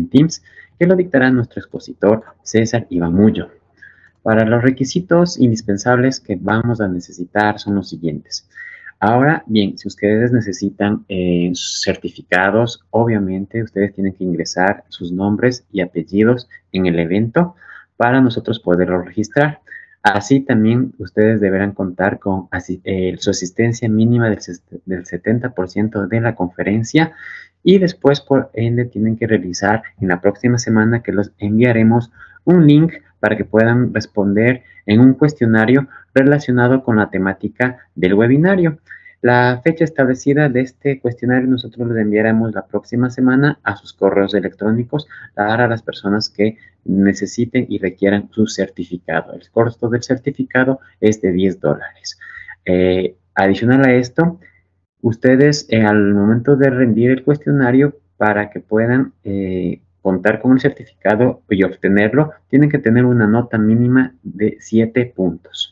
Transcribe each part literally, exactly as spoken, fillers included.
en Teams, que lo dictará nuestro expositor César Iván Mullo. Para los requisitos indispensables que vamos a necesitar son los siguientes. Ahora, bien, si ustedes necesitan eh, certificados, obviamente ustedes tienen que ingresar sus nombres y apellidos en el evento para nosotros poderlo registrar. Así también ustedes deberán contar con eh, su asistencia mínima del, del setenta por ciento de la conferencia y después por ende tienen que realizar en la próxima semana que los enviaremos un link para que puedan responder en un cuestionario relacionado con la temática del webinario. La fecha establecida de este cuestionario nosotros les enviaremos la próxima semana a sus correos electrónicos para las personas que necesiten y requieran su certificado. El costo del certificado es de diez dólares. Eh, adicional a esto, ustedes eh, al momento de rendir el cuestionario para que puedan eh, contar con el certificado y obtenerlo, tienen que tener una nota mínima de siete puntos.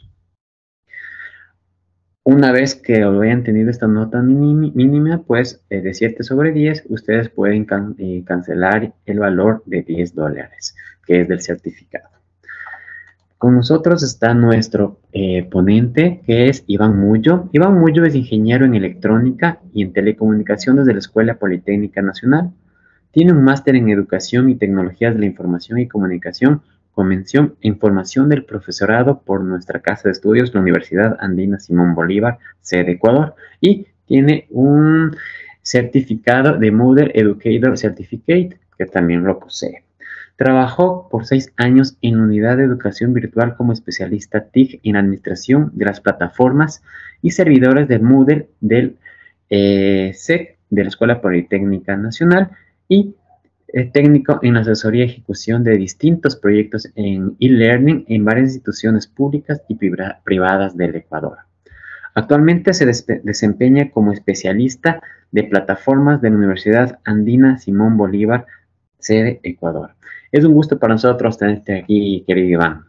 Una vez que hayan tenido esta nota mínima, pues eh, de siete sobre diez, ustedes pueden can eh, cancelar el valor de diez dólares, que es del certificado. Con nosotros está nuestro eh, ponente, que es Iván Mullo. Iván Mullo es ingeniero en electrónica y en telecomunicaciones de la Escuela Politécnica Nacional. Tiene un máster en Educación y Tecnologías de la Información y Comunicación con mención en formación del profesorado por nuestra casa de estudios, la Universidad Andina Simón Bolívar, sede Ecuador, y tiene un certificado de Moodle Educator Certificate, que también lo posee. Trabajó por seis años en la unidad de educación virtual como especialista T I C en administración de las plataformas y servidores del Moodle del eh, S E C de la Escuela Politécnica Nacional y eh, técnico en la asesoría y ejecución de distintos proyectos en e-learning en varias instituciones públicas y privadas del Ecuador. Actualmente se desempeña como especialista de plataformas de la Universidad Andina Simón Bolívar, sede Ecuador. Es un gusto para nosotros tenerte aquí, querido Iván.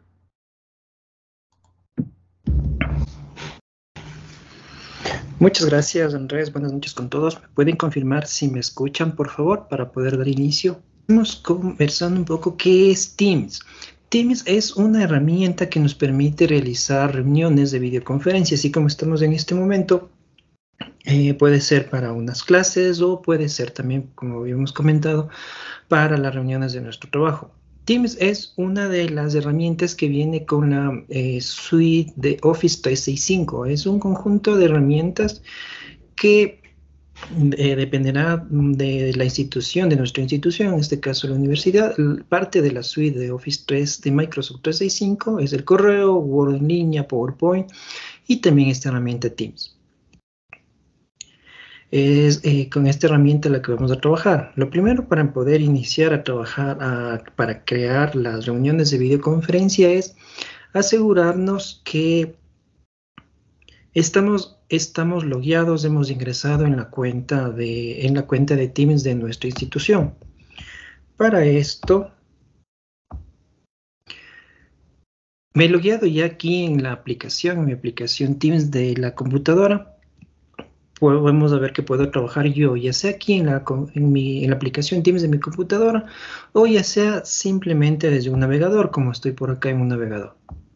Muchas gracias, Andrés. Buenas noches con todos. ¿Me pueden confirmar si me escuchan, por favor, para poder dar inicio? Estamos conversando un poco qué es Teams. Teams es una herramienta que nos permite realizar reuniones de videoconferencia, así como estamos en este momento. Eh, puede ser para unas clases o puede ser también, como habíamos comentado, para las reuniones de nuestro trabajo. Teams es una de las herramientas que viene con la eh, suite de Office trescientos sesenta y cinco. Es un conjunto de herramientas que eh, dependerá de la institución, de nuestra institución, en este caso la universidad. Parte de la suite de Office tres de Microsoft trescientos sesenta y cinco es el correo, Word en línea, PowerPoint y también esta herramienta Teams. Es eh, con esta herramienta la que vamos a trabajar. Lo primero para poder iniciar a trabajar, a, para crear las reuniones de videoconferencia es asegurarnos que estamos, estamos logueados, hemos ingresado en la, cuenta de, en la cuenta de Teams de nuestra institución. Para esto, me he logueado ya aquí en la aplicación, en mi aplicación Teams de la computadora. Podemos ver que puedo trabajar yo, ya sea aquí en la, en, mi, en la aplicación Teams de mi computadora, o ya sea simplemente desde un navegador, como estoy por acá en un navegador.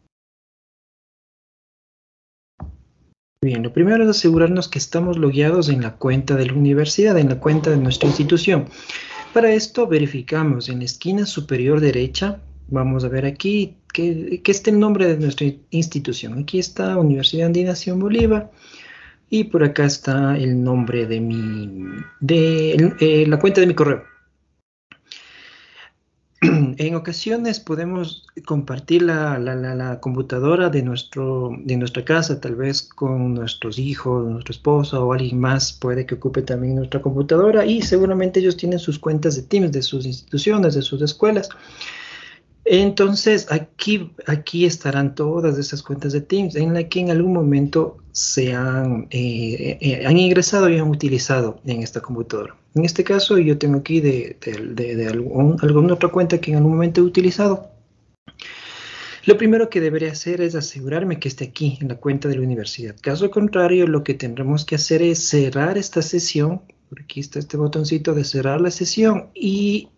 Bien, lo primero es asegurarnos que estamos logueados en la cuenta de la universidad, en la cuenta de nuestra institución. Para esto verificamos en la esquina superior derecha, vamos a ver aquí que, que está el nombre de nuestra institución. Aquí está Universidad Andina Simón Bolívar. Y por acá está el nombre de mi, de eh, la cuenta de mi correo. En ocasiones podemos compartir la, la, la, la computadora de, nuestro, de nuestra casa, tal vez con nuestros hijos, nuestra esposa o alguien más puede que ocupe también nuestra computadora y seguramente ellos tienen sus cuentas de Teams, de sus instituciones, de sus escuelas. Entonces, aquí, aquí estarán todas esas cuentas de Teams en las que en algún momento se han, eh, eh, han ingresado y han utilizado en esta computadora. En este caso, yo tengo aquí de, de, de, de algún, alguna otra cuenta que en algún momento he utilizado. Lo primero que debería hacer es asegurarme que esté aquí, en la cuenta de la universidad. Caso contrario, lo que tendremos que hacer es cerrar esta sesión. Por aquí está este botoncito de cerrar la sesión y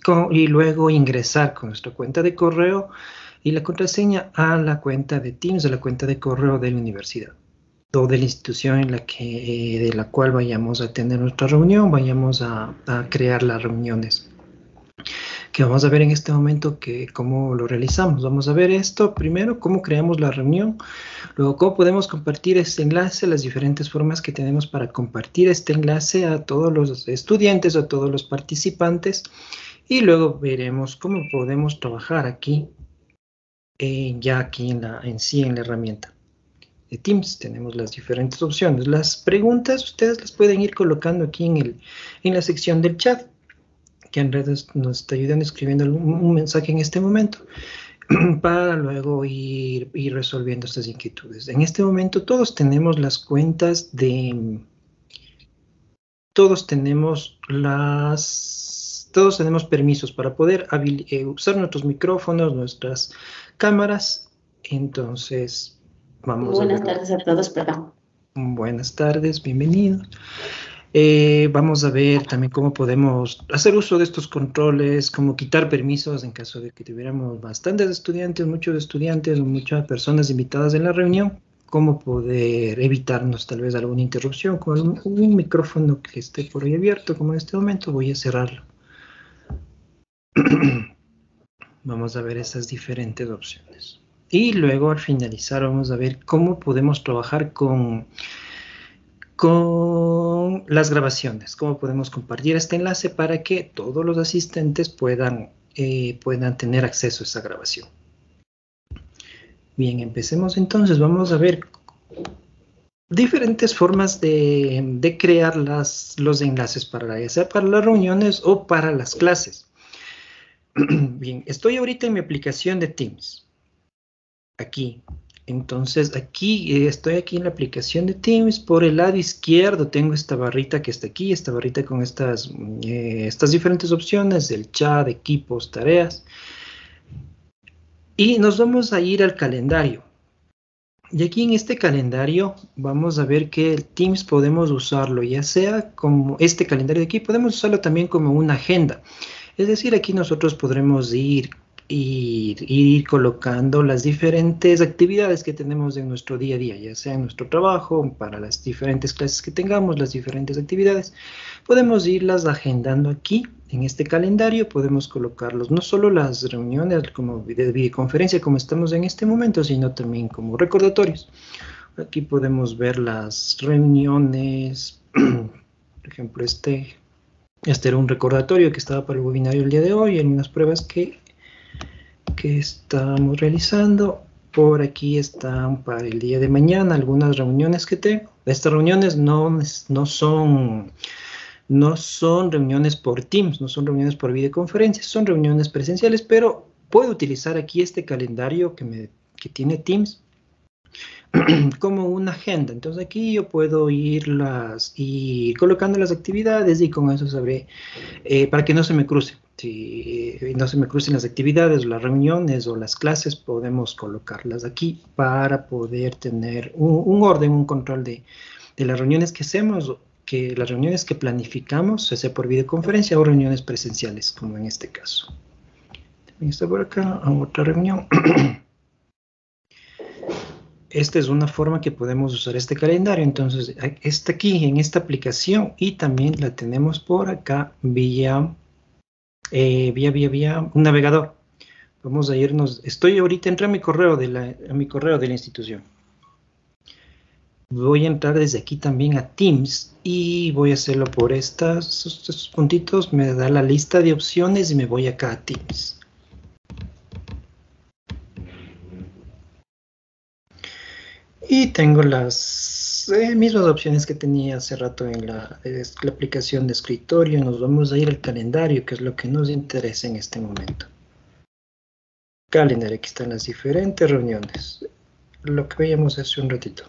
con, y luego ingresar con nuestra cuenta de correo y la contraseña a la cuenta de Teams, a la cuenta de correo de la universidad o de la institución en la que, de la cual vayamos a tener nuestra reunión, vayamos a, a crear las reuniones. Que vamos a ver en este momento que cómo lo realizamos. Vamos a ver esto primero, cómo creamos la reunión, luego cómo podemos compartir este enlace, las diferentes formas que tenemos para compartir este enlace a todos los estudiantes, a todos los participantes, y luego veremos cómo podemos trabajar aquí, eh, ya aquí en, la, en sí en la herramienta de Teams. Tenemos las diferentes opciones. Las preguntas ustedes las pueden ir colocando aquí en, el, en la sección del chat, que en redes nos está ayudando escribiendo un, un mensaje en este momento, para luego ir, ir resolviendo estas inquietudes. En este momento todos tenemos las cuentas de... Todos tenemos las... Todos tenemos permisos para poder eh, usar nuestros micrófonos, nuestras cámaras. Entonces, vamos Buenas a ver. tardes a todos, perdón. Buenas tardes, bienvenidos. Eh, vamos a ver también cómo podemos hacer uso de estos controles, cómo quitar permisos en caso de que tuviéramos bastantes estudiantes, muchos estudiantes o muchas personas invitadas en la reunión, cómo poder evitarnos tal vez alguna interrupción con un, un micrófono que esté por ahí abierto, como en este momento. Voy a cerrarlo. Vamos a ver esas diferentes opciones. Y luego al finalizar vamos a ver cómo podemos trabajar con... con las grabaciones, cómo podemos compartir este enlace para que todos los asistentes puedan, eh, puedan tener acceso a esa grabación. Bien, empecemos entonces. Vamos a ver diferentes formas de, de crear las, los enlaces para, ya sea para las reuniones o para las clases. Bien, estoy ahorita en mi aplicación de Teams. Aquí. Entonces, aquí, eh, estoy aquí en la aplicación de Teams. Por el lado izquierdo tengo esta barrita que está aquí, esta barrita con estas, eh, estas diferentes opciones, el chat, equipos, tareas. Y nos vamos a ir al calendario. Y aquí en este calendario vamos a ver que el Teams podemos usarlo, ya sea como este calendario de aquí, podemos usarlo también como una agenda. Es decir, aquí nosotros podremos ir... Ir, ir colocando las diferentes actividades que tenemos en nuestro día a día, ya sea en nuestro trabajo, para las diferentes clases que tengamos, las diferentes actividades. Podemos irlas agendando aquí, en este calendario, podemos colocarlos, no solo las reuniones como de videoconferencia como estamos en este momento, sino también como recordatorios. Aquí podemos ver las reuniones, por ejemplo, este, este era un recordatorio que estaba para el webinario el día de hoy, en unas pruebas que que estamos realizando. Por aquí están para el día de mañana algunas reuniones que tengo. Estas reuniones no, no, son, no son reuniones por Teams, no son reuniones por videoconferencia, son reuniones presenciales, pero puedo utilizar aquí este calendario que, me, que tiene Teams como una agenda. Entonces aquí yo puedo irlas y colocando las actividades y con eso sabré, eh, para que no se me cruce. Si no se me crucen las actividades, las reuniones o las clases, podemos colocarlas aquí para poder tener un, un orden, un control de, de las reuniones que hacemos, que las reuniones que planificamos, ya sea por videoconferencia o reuniones presenciales, como en este caso. También está por acá otra reunión. Esta es una forma que podemos usar este calendario. Entonces, está aquí en esta aplicación y también la tenemos por acá vía... Eh, vía, vía, vía, un navegador. Vamos a irnos, estoy ahorita, entré a mi correo de la, a mi correo de la institución. Voy a entrar desde aquí también a Teams y voy a hacerlo por estas, estos puntitos, me da la lista de opciones y me voy acá a Teams. Y tengo las eh, mismas opciones que tenía hace rato en la, la aplicación de escritorio. Nos vamos a ir al calendario, que es lo que nos interesa en este momento. Calendario, aquí están las diferentes reuniones. Lo que veíamos hace un ratito.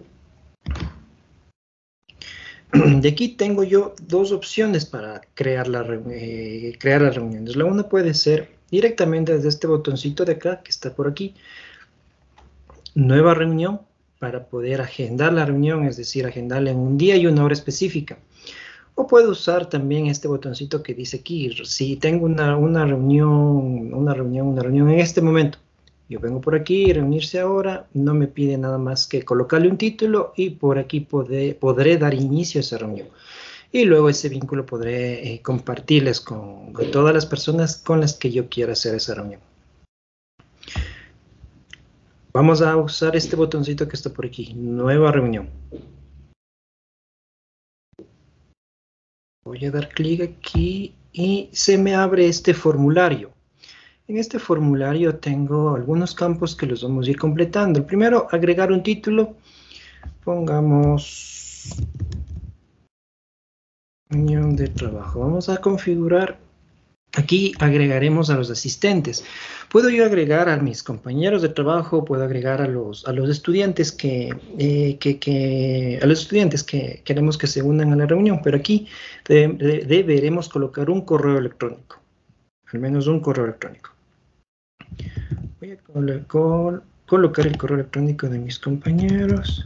De aquí tengo yo dos opciones para crear, la, eh, crear las reuniones. La una puede ser directamente desde este botoncito de acá, que está por aquí. Nueva reunión. Para poder agendar la reunión, es decir, agendarla en un día y una hora específica. O puedo usar también este botoncito que dice aquí, si tengo una, una reunión, una reunión, una reunión en este momento. Yo vengo por aquí, reunirse ahora, no me pide nada más que colocarle un título y por aquí podré, podré dar inicio a esa reunión. Y luego ese vínculo podré eh, compartirles con, con todas las personas con las que yo quiera hacer esa reunión. Vamos a usar este botoncito que está por aquí, nueva reunión. Voy a dar clic aquí y se me abre este formulario. En este formulario tengo algunos campos que los vamos a ir completando. El primero, agregar un título. Pongamos reunión de trabajo. Vamos a configurar. Aquí agregaremos a los asistentes. Puedo yo agregar a mis compañeros de trabajo, puedo agregar a los, a los estudiantes que, eh, que, que a los estudiantes que queremos que se unan a la reunión, pero aquí de, de, deberemos colocar un correo electrónico, al menos un correo electrónico. Voy a col col colocar el correo electrónico de mis compañeros.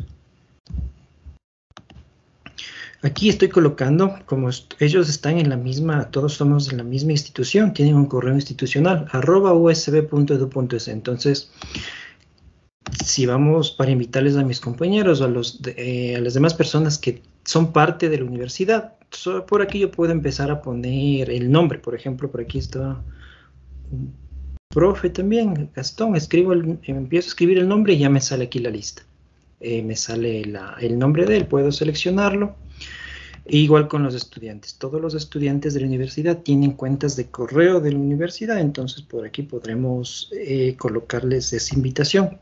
Aquí estoy colocando, como ellos están en la misma, todos somos en la misma institución, tienen un correo institucional, arroba usb punto edu punto es. Entonces, si vamos para invitarles a mis compañeros o a, los de, eh, a las demás personas que son parte de la universidad, so, por aquí yo puedo empezar a poner el nombre. Por ejemplo, por aquí está un profe también, Gastón, escribo el, empiezo a escribir el nombre y ya me sale aquí la lista. Eh, me sale la, el nombre de él, puedo seleccionarlo. E igual con los estudiantes. Todos los estudiantes de la universidad tienen cuentas de correo de la universidad, entonces por aquí podremos eh, colocarles esa invitación.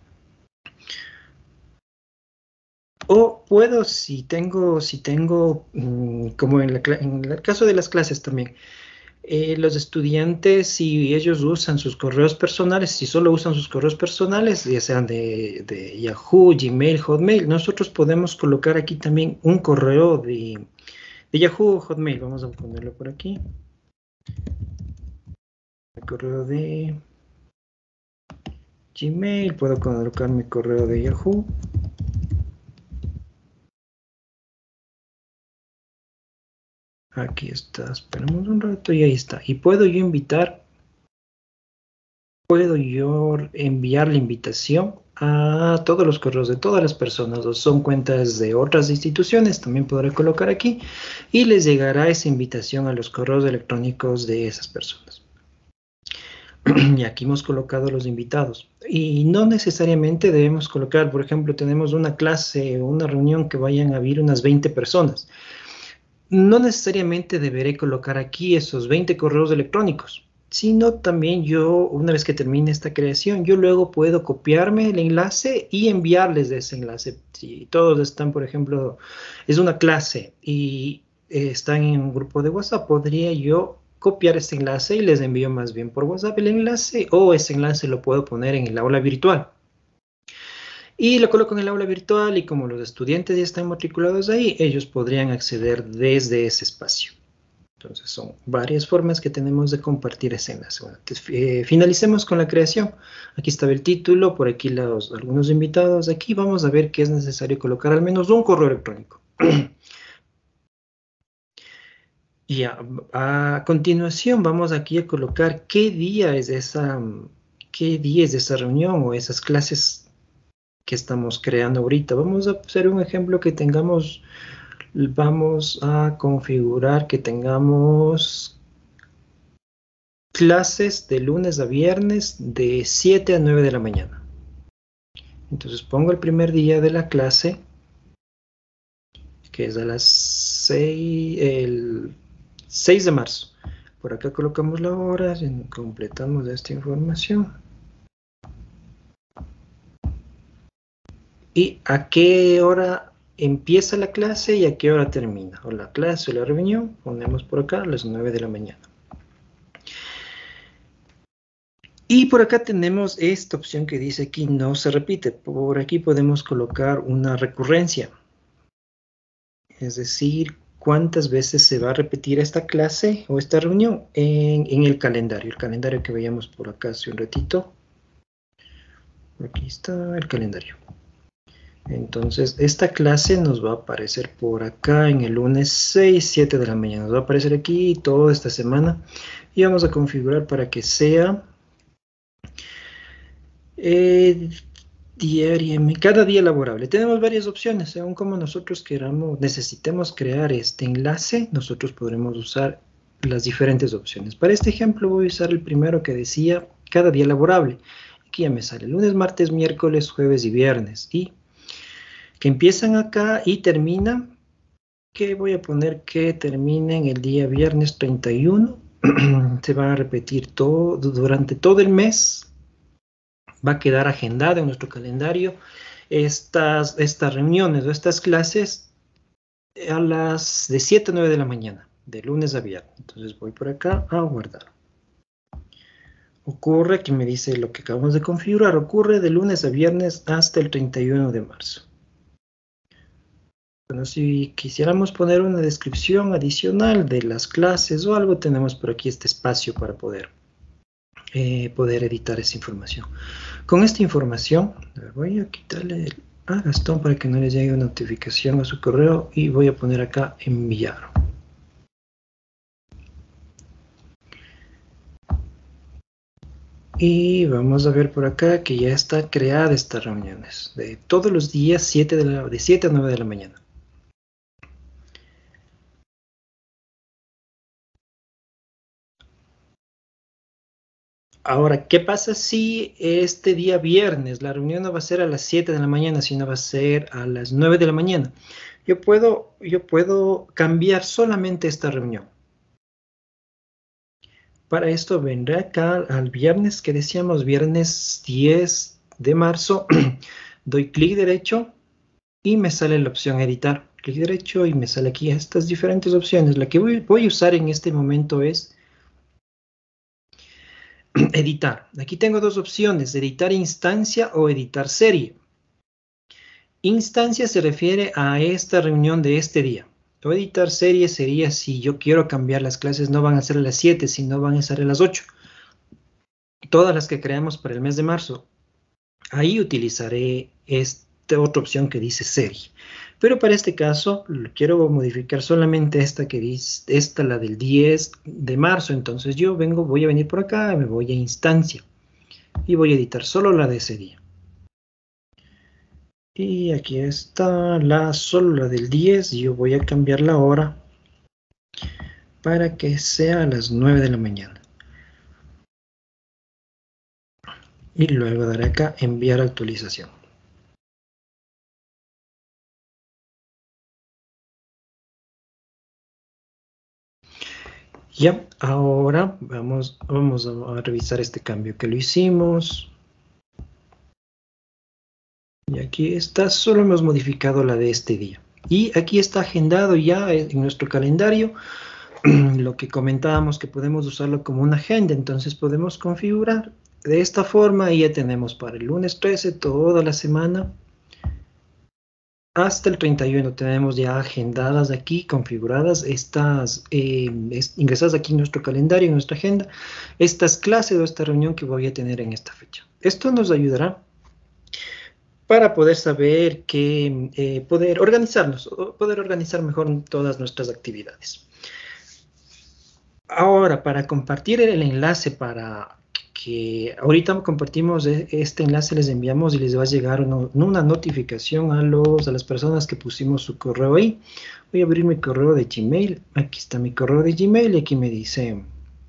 O puedo, si tengo, si tengo mmm, como en, la, en el caso de las clases también, eh, los estudiantes, si ellos usan sus correos personales, si solo usan sus correos personales, ya sean de, de Yahoo, Gmail, Hotmail, nosotros podemos colocar aquí también un correo de, de Yahoo o Hotmail. Vamos a ponerlo por aquí. El correo de Gmail, puedo colocar mi correo de Yahoo. Aquí está, esperamos un rato y ahí está. Y puedo yo invitar, puedo yo enviar la invitación a todos los correos de todas las personas, o son cuentas de otras instituciones, también podré colocar aquí, y les llegará esa invitación a los correos electrónicos de esas personas. Y aquí hemos colocado los invitados. Y no necesariamente debemos colocar, por ejemplo, tenemos una clase o una reunión que vayan a haber unas veinte personas. No necesariamente deberé colocar aquí esos veinte correos electrónicos, sino también yo, una vez que termine esta creación, yo luego puedo copiarme el enlace y enviarles ese enlace. Si todos están, por ejemplo, es una clase y eh, están en un grupo de WhatsApp, podría yo copiar este enlace y les envío más bien por WhatsApp el enlace, o ese enlace lo puedo poner en el aula virtual. Y lo coloco en el aula virtual y como los estudiantes ya están matriculados ahí, ellos podrían acceder desde ese espacio. Entonces son varias formas que tenemos de compartir ese enlace. Bueno, entonces, eh, finalicemos con la creación. Aquí estaba el título, por aquí los, algunos invitados. Aquí vamos a ver que es necesario colocar al menos un correo electrónico. Y a, a continuación vamos aquí a colocar qué día es esa, qué día es esa reunión o esas clases que estamos creando ahorita. Vamos a hacer un ejemplo que tengamos, vamos a configurar que tengamos clases de lunes a viernes de siete a nueve de la mañana. Entonces pongo el primer día de la clase, que es a las seis, el seis de marzo. Por acá colocamos la hora, completamos esta información. Y a qué hora empieza la clase y a qué hora termina. O la clase o la reunión, ponemos por acá a las nueve de la mañana. Y por acá tenemos esta opción que dice aquí no se repite. Por aquí podemos colocar una recurrencia. Es decir, cuántas veces se va a repetir esta clase o esta reunión en, en el calendario. El calendario que veíamos por acá hace un ratito. Aquí está el calendario. Entonces, esta clase nos va a aparecer por acá en el lunes seis, siete de la mañana. Nos va a aparecer aquí toda esta semana. Y vamos a configurar para que sea eh, diariamente, cada día laborable. Tenemos varias opciones, según como nosotros queramos, necesitemos crear este enlace, nosotros podremos usar las diferentes opciones. Para este ejemplo voy a usar el primero que decía cada día laborable. Aquí ya me sale lunes, martes, miércoles, jueves y viernes. Y que empiezan acá y terminan, que voy a poner que terminen el día viernes treinta y uno. Se van a repetir todo durante todo el mes. Va a quedar agendada en nuestro calendario estas, estas reuniones o estas clases a las de siete a nueve de la mañana, de lunes a viernes. Entonces voy por acá a guardar. Ocurre que me dice lo que acabamos de configurar, ocurre de lunes a viernes hasta el treinta y uno de marzo. Bueno, si quisiéramos poner una descripción adicional de las clases o algo, tenemos por aquí este espacio para poder, eh, poder editar esa información. Con esta información, voy a quitarle el a Gastón para que no le llegue una notificación a su correo y voy a poner acá enviar. Y vamos a ver por acá que ya está creada estas reuniones de todos los días siete de, la, de siete a nueve de la mañana. Ahora, ¿qué pasa si este día viernes la reunión no va a ser a las siete de la mañana, sino va a ser a las nueve de la mañana? Yo puedo, yo puedo cambiar solamente esta reunión. Para esto vendré acá al viernes que decíamos, viernes diez de marzo, doy clic derecho y me sale la opción editar. Clic derecho y me sale aquí estas diferentes opciones. La que voy, voy a usar en este momento es editar. Aquí tengo dos opciones, editar instancia o editar serie. Instancia se refiere a esta reunión de este día. O editar serie sería si yo quiero cambiar las clases, no van a ser a las siete, sino van a ser a las ocho. Todas las que creamos para el mes de marzo. Ahí utilizaré esta otra opción que dice serie. Pero para este caso, quiero modificar solamente esta que dice, esta la del diez de marzo. Entonces yo vengo, voy a venir por acá, me voy a instancia. Y voy a editar solo la de ese día. Y aquí está la solo la del diez. Yo voy a cambiar la hora para que sea a las nueve de la mañana. Y luego daré acá enviar actualización. Ya, ahora vamos, vamos a revisar este cambio que lo hicimos. Y aquí está, solo hemos modificado la de este día. Y aquí está agendado ya en nuestro calendario lo que comentábamos que podemos usarlo como una agenda. Entonces podemos configurar de esta forma y ya tenemos para el lunes trece toda la semana. Hasta el treinta y uno tenemos ya agendadas aquí, configuradas, estas, eh, es, ingresadas aquí en nuestro calendario, en nuestra agenda, estas clases o esta reunión que voy a tener en esta fecha. Esto nos ayudará para poder saber que, eh, poder organizarnos, poder organizar mejor todas nuestras actividades. Ahora, para compartir el enlace para que ahorita compartimos este enlace, les enviamos y les va a llegar una, una notificación a, los, a las personas que pusimos su correo ahí. Voy a abrir mi correo de Gmail. Aquí está mi correo de Gmail y aquí me dice,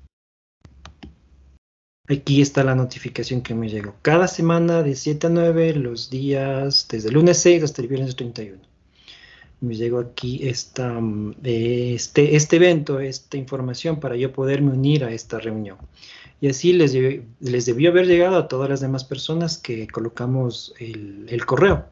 aquí está la notificación que me llegó. Cada semana de siete a nueve, los días desde el lunes seis hasta el viernes treinta y uno. Me llegó aquí esta, este, este evento, esta información para yo poderme unir a esta reunión. Y así les, les debió haber llegado a todas las demás personas que colocamos el, el correo.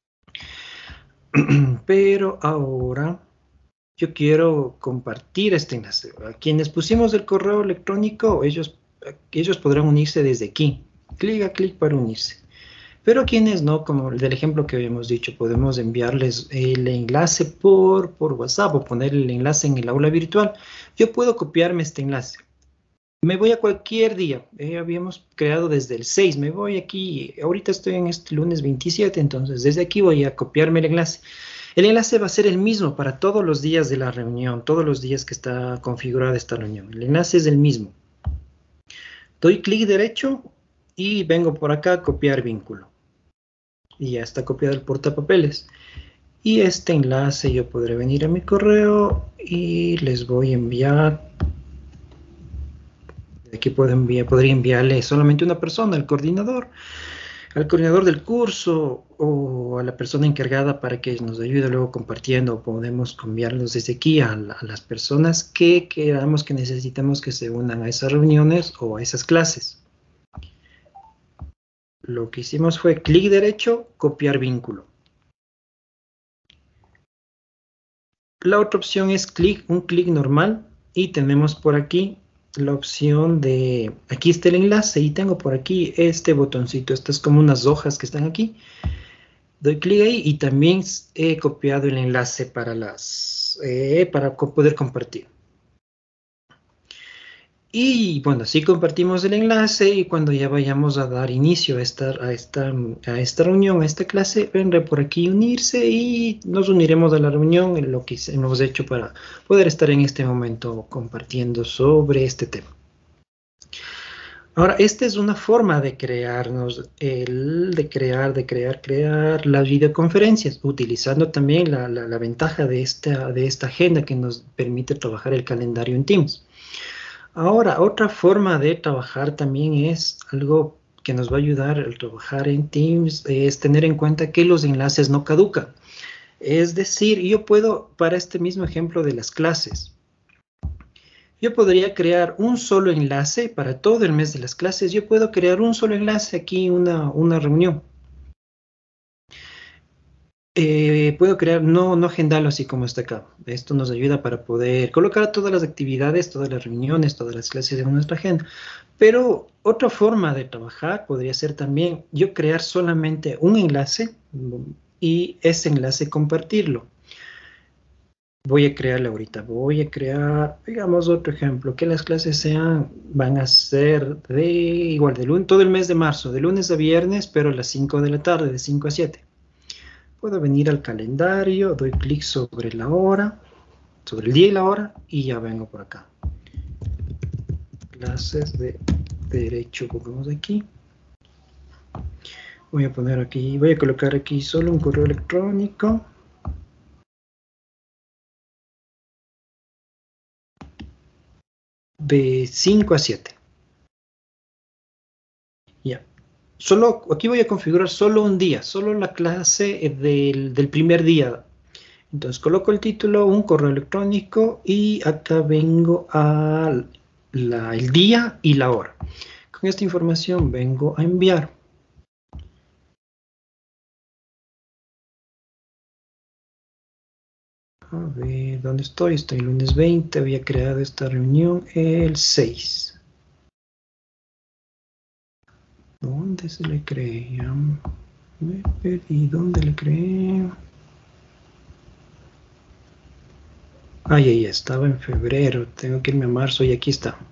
Pero ahora yo quiero compartir este enlace. A quienes pusimos el correo electrónico, ellos, ellos podrán unirse desde aquí. Clic a clic para unirse. Pero quienes no, como el del ejemplo que habíamos dicho, podemos enviarles el enlace por, por WhatsApp o poner el enlace en el aula virtual. Yo puedo copiarme este enlace. Me voy a cualquier día. Eh, habíamos creado desde el seis. Me voy aquí. Ahorita estoy en este lunes veintisiete, entonces desde aquí voy a copiarme el enlace. El enlace va a ser el mismo para todos los días de la reunión, todos los días que está configurada esta reunión. El enlace es el mismo. Doy clic derecho y vengo por acá a copiar vínculo. Y ya está copiado el portapapeles. Y este enlace yo podré venir a mi correo y les voy a enviar. Aquí puedo enviar, podría enviarle solamente una persona, al coordinador, al coordinador del curso o a la persona encargada para que nos ayude luego compartiendo. Podemos enviarlos desde aquí a, la, a las personas que queramos que necesitamos que se unan a esas reuniones o a esas clases. Lo que hicimos fue clic derecho, copiar vínculo. La otra opción es clic, un clic normal, y tenemos por aquí la opción de, aquí está el enlace y tengo por aquí este botoncito. Estas es como unas hojas que están aquí. Doy clic ahí y también he copiado el enlace para, las, eh, para poder compartir. Y bueno, así compartimos el enlace y cuando ya vayamos a dar inicio a esta, a esta, a esta reunión, a esta clase, vendré por aquí unirse y nos uniremos a la reunión en lo que hemos hecho para poder estar en este momento compartiendo sobre este tema. Ahora, esta es una forma de crearnos, el, de crear, de crear, crear las videoconferencias, utilizando también la, la, la ventaja de esta, de esta agenda que nos permite trabajar el calendario en Teams. Ahora, otra forma de trabajar también es algo que nos va a ayudar al trabajar en Teams, es tener en cuenta que los enlaces no caducan. Es decir, yo puedo, para este mismo ejemplo de las clases, yo podría crear un solo enlace para todo el mes de las clases. Yo puedo crear un solo enlace aquí, una, una reunión. Eh, puedo crear, no, no agendarlo así como está acá. Esto nos ayuda para poder colocar todas las actividades, todas las reuniones, todas las clases en nuestra agenda. Pero otra forma de trabajar podría ser también yo crear solamente un enlace y ese enlace compartirlo. Voy a crearlo ahorita. Voy a crear, digamos, otro ejemplo, que las clases sean, van a ser de igual, de lunes, todo el mes de marzo, de lunes a viernes, pero a las cinco de la tarde, de cinco a siete. Puedo venir al calendario, doy clic sobre la hora, sobre el día y la hora, y ya vengo por acá. Clases de derecho, pongamos aquí. Voy a poner aquí, voy a colocar aquí solo un correo electrónico. De cinco a siete. Ya. Solo, aquí voy a configurar solo un día, solo la clase del, del primer día. Entonces coloco el título, un correo electrónico y acá vengo al el día y la hora. Con esta información vengo a enviar. A ver, ¿dónde estoy? Estoy el lunes veinte, había creado esta reunión el seis. ¿Dónde se le creé? Me perdí, ¿dónde le creé? Ay, ahí estaba en febrero, tengo que irme a marzo y aquí está.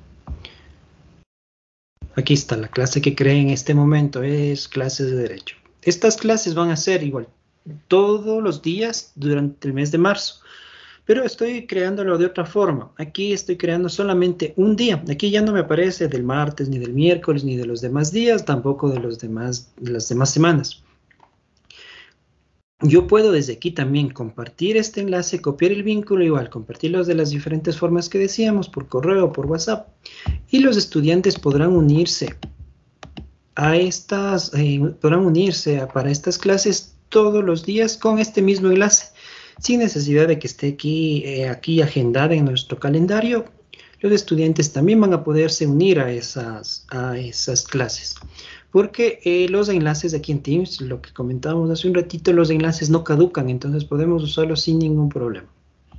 Aquí está, la clase que creé en este momento es clases de derecho. Estas clases van a ser igual todos los días durante el mes de marzo, pero estoy creándolo de otra forma. Aquí estoy creando solamente un día. Aquí ya no me aparece del martes, ni del miércoles, ni de los demás días, tampoco de, los demás, de las demás semanas. Yo puedo desde aquí también compartir este enlace, copiar el vínculo, igual compartirlos de las diferentes formas que decíamos, por correo o por WhatsApp. Y los estudiantes podrán unirse a estas, eh, podrán unirse a, para estas clases todos los días con este mismo enlace, sin necesidad de que esté aquí, eh, aquí agendada en nuestro calendario. Los estudiantes también van a poderse unir a esas, a esas clases. Porque eh, los enlaces aquí en Teams, lo que comentábamos hace un ratito, los enlaces no caducan, entonces podemos usarlos sin ningún problema.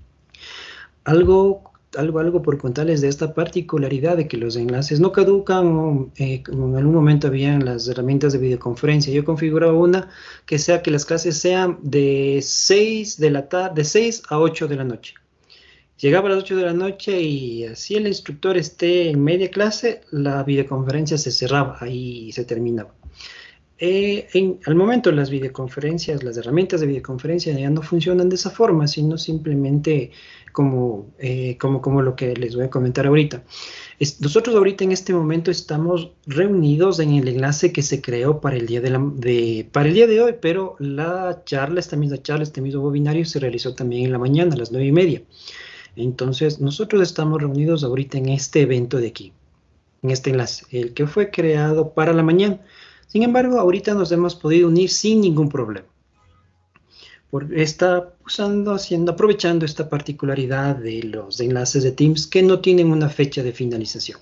Algo, algo, algo por contarles de esta particularidad de que los enlaces no caducan, o, eh, como en algún momento habían las herramientas de videoconferencia. Yo configuro una que sea que las clases sean de seis de la tarde, de seis a ocho de la noche. Llegaba a las ocho de la noche y así el instructor esté en media clase, la videoconferencia se cerraba, ahí se terminaba. Eh, en, al momento las videoconferencias, las herramientas de videoconferencia ya no funcionan de esa forma, sino simplemente como, eh, como, como lo que les voy a comentar ahorita. Es, nosotros ahorita en este momento estamos reunidos en el enlace que se creó para el día de, la, de, para el día de hoy, pero la charla, esta misma charla, este mismo webinario se realizó también en la mañana, a las nueve y media. Entonces, nosotros estamos reunidos ahorita en este evento de aquí, en este enlace, el que fue creado para la mañana. Sin embargo, ahorita nos hemos podido unir sin ningún problema. Por, está usando, haciendo, aprovechando esta particularidad de los enlaces de Teams que no tienen una fecha de finalización.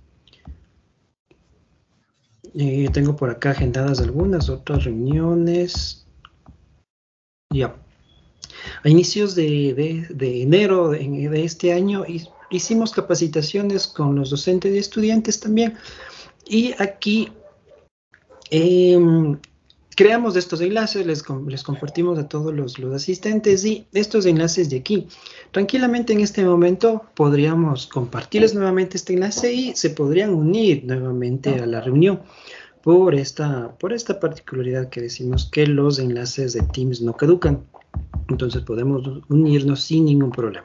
Eh, tengo por acá agendadas algunas otras reuniones. Ya. A inicios de, de, de enero de, de este año hicimos capacitaciones con los docentes y estudiantes también. Y aquí eh, creamos estos enlaces, les, les compartimos a todos los, los asistentes y estos enlaces de aquí. Tranquilamente en este momento podríamos compartirles nuevamente este enlace y se podrían unir nuevamente a la reunión por esta, por esta particularidad que decimos que los enlaces de Teams no caducan. Entonces podemos unirnos sin ningún problema.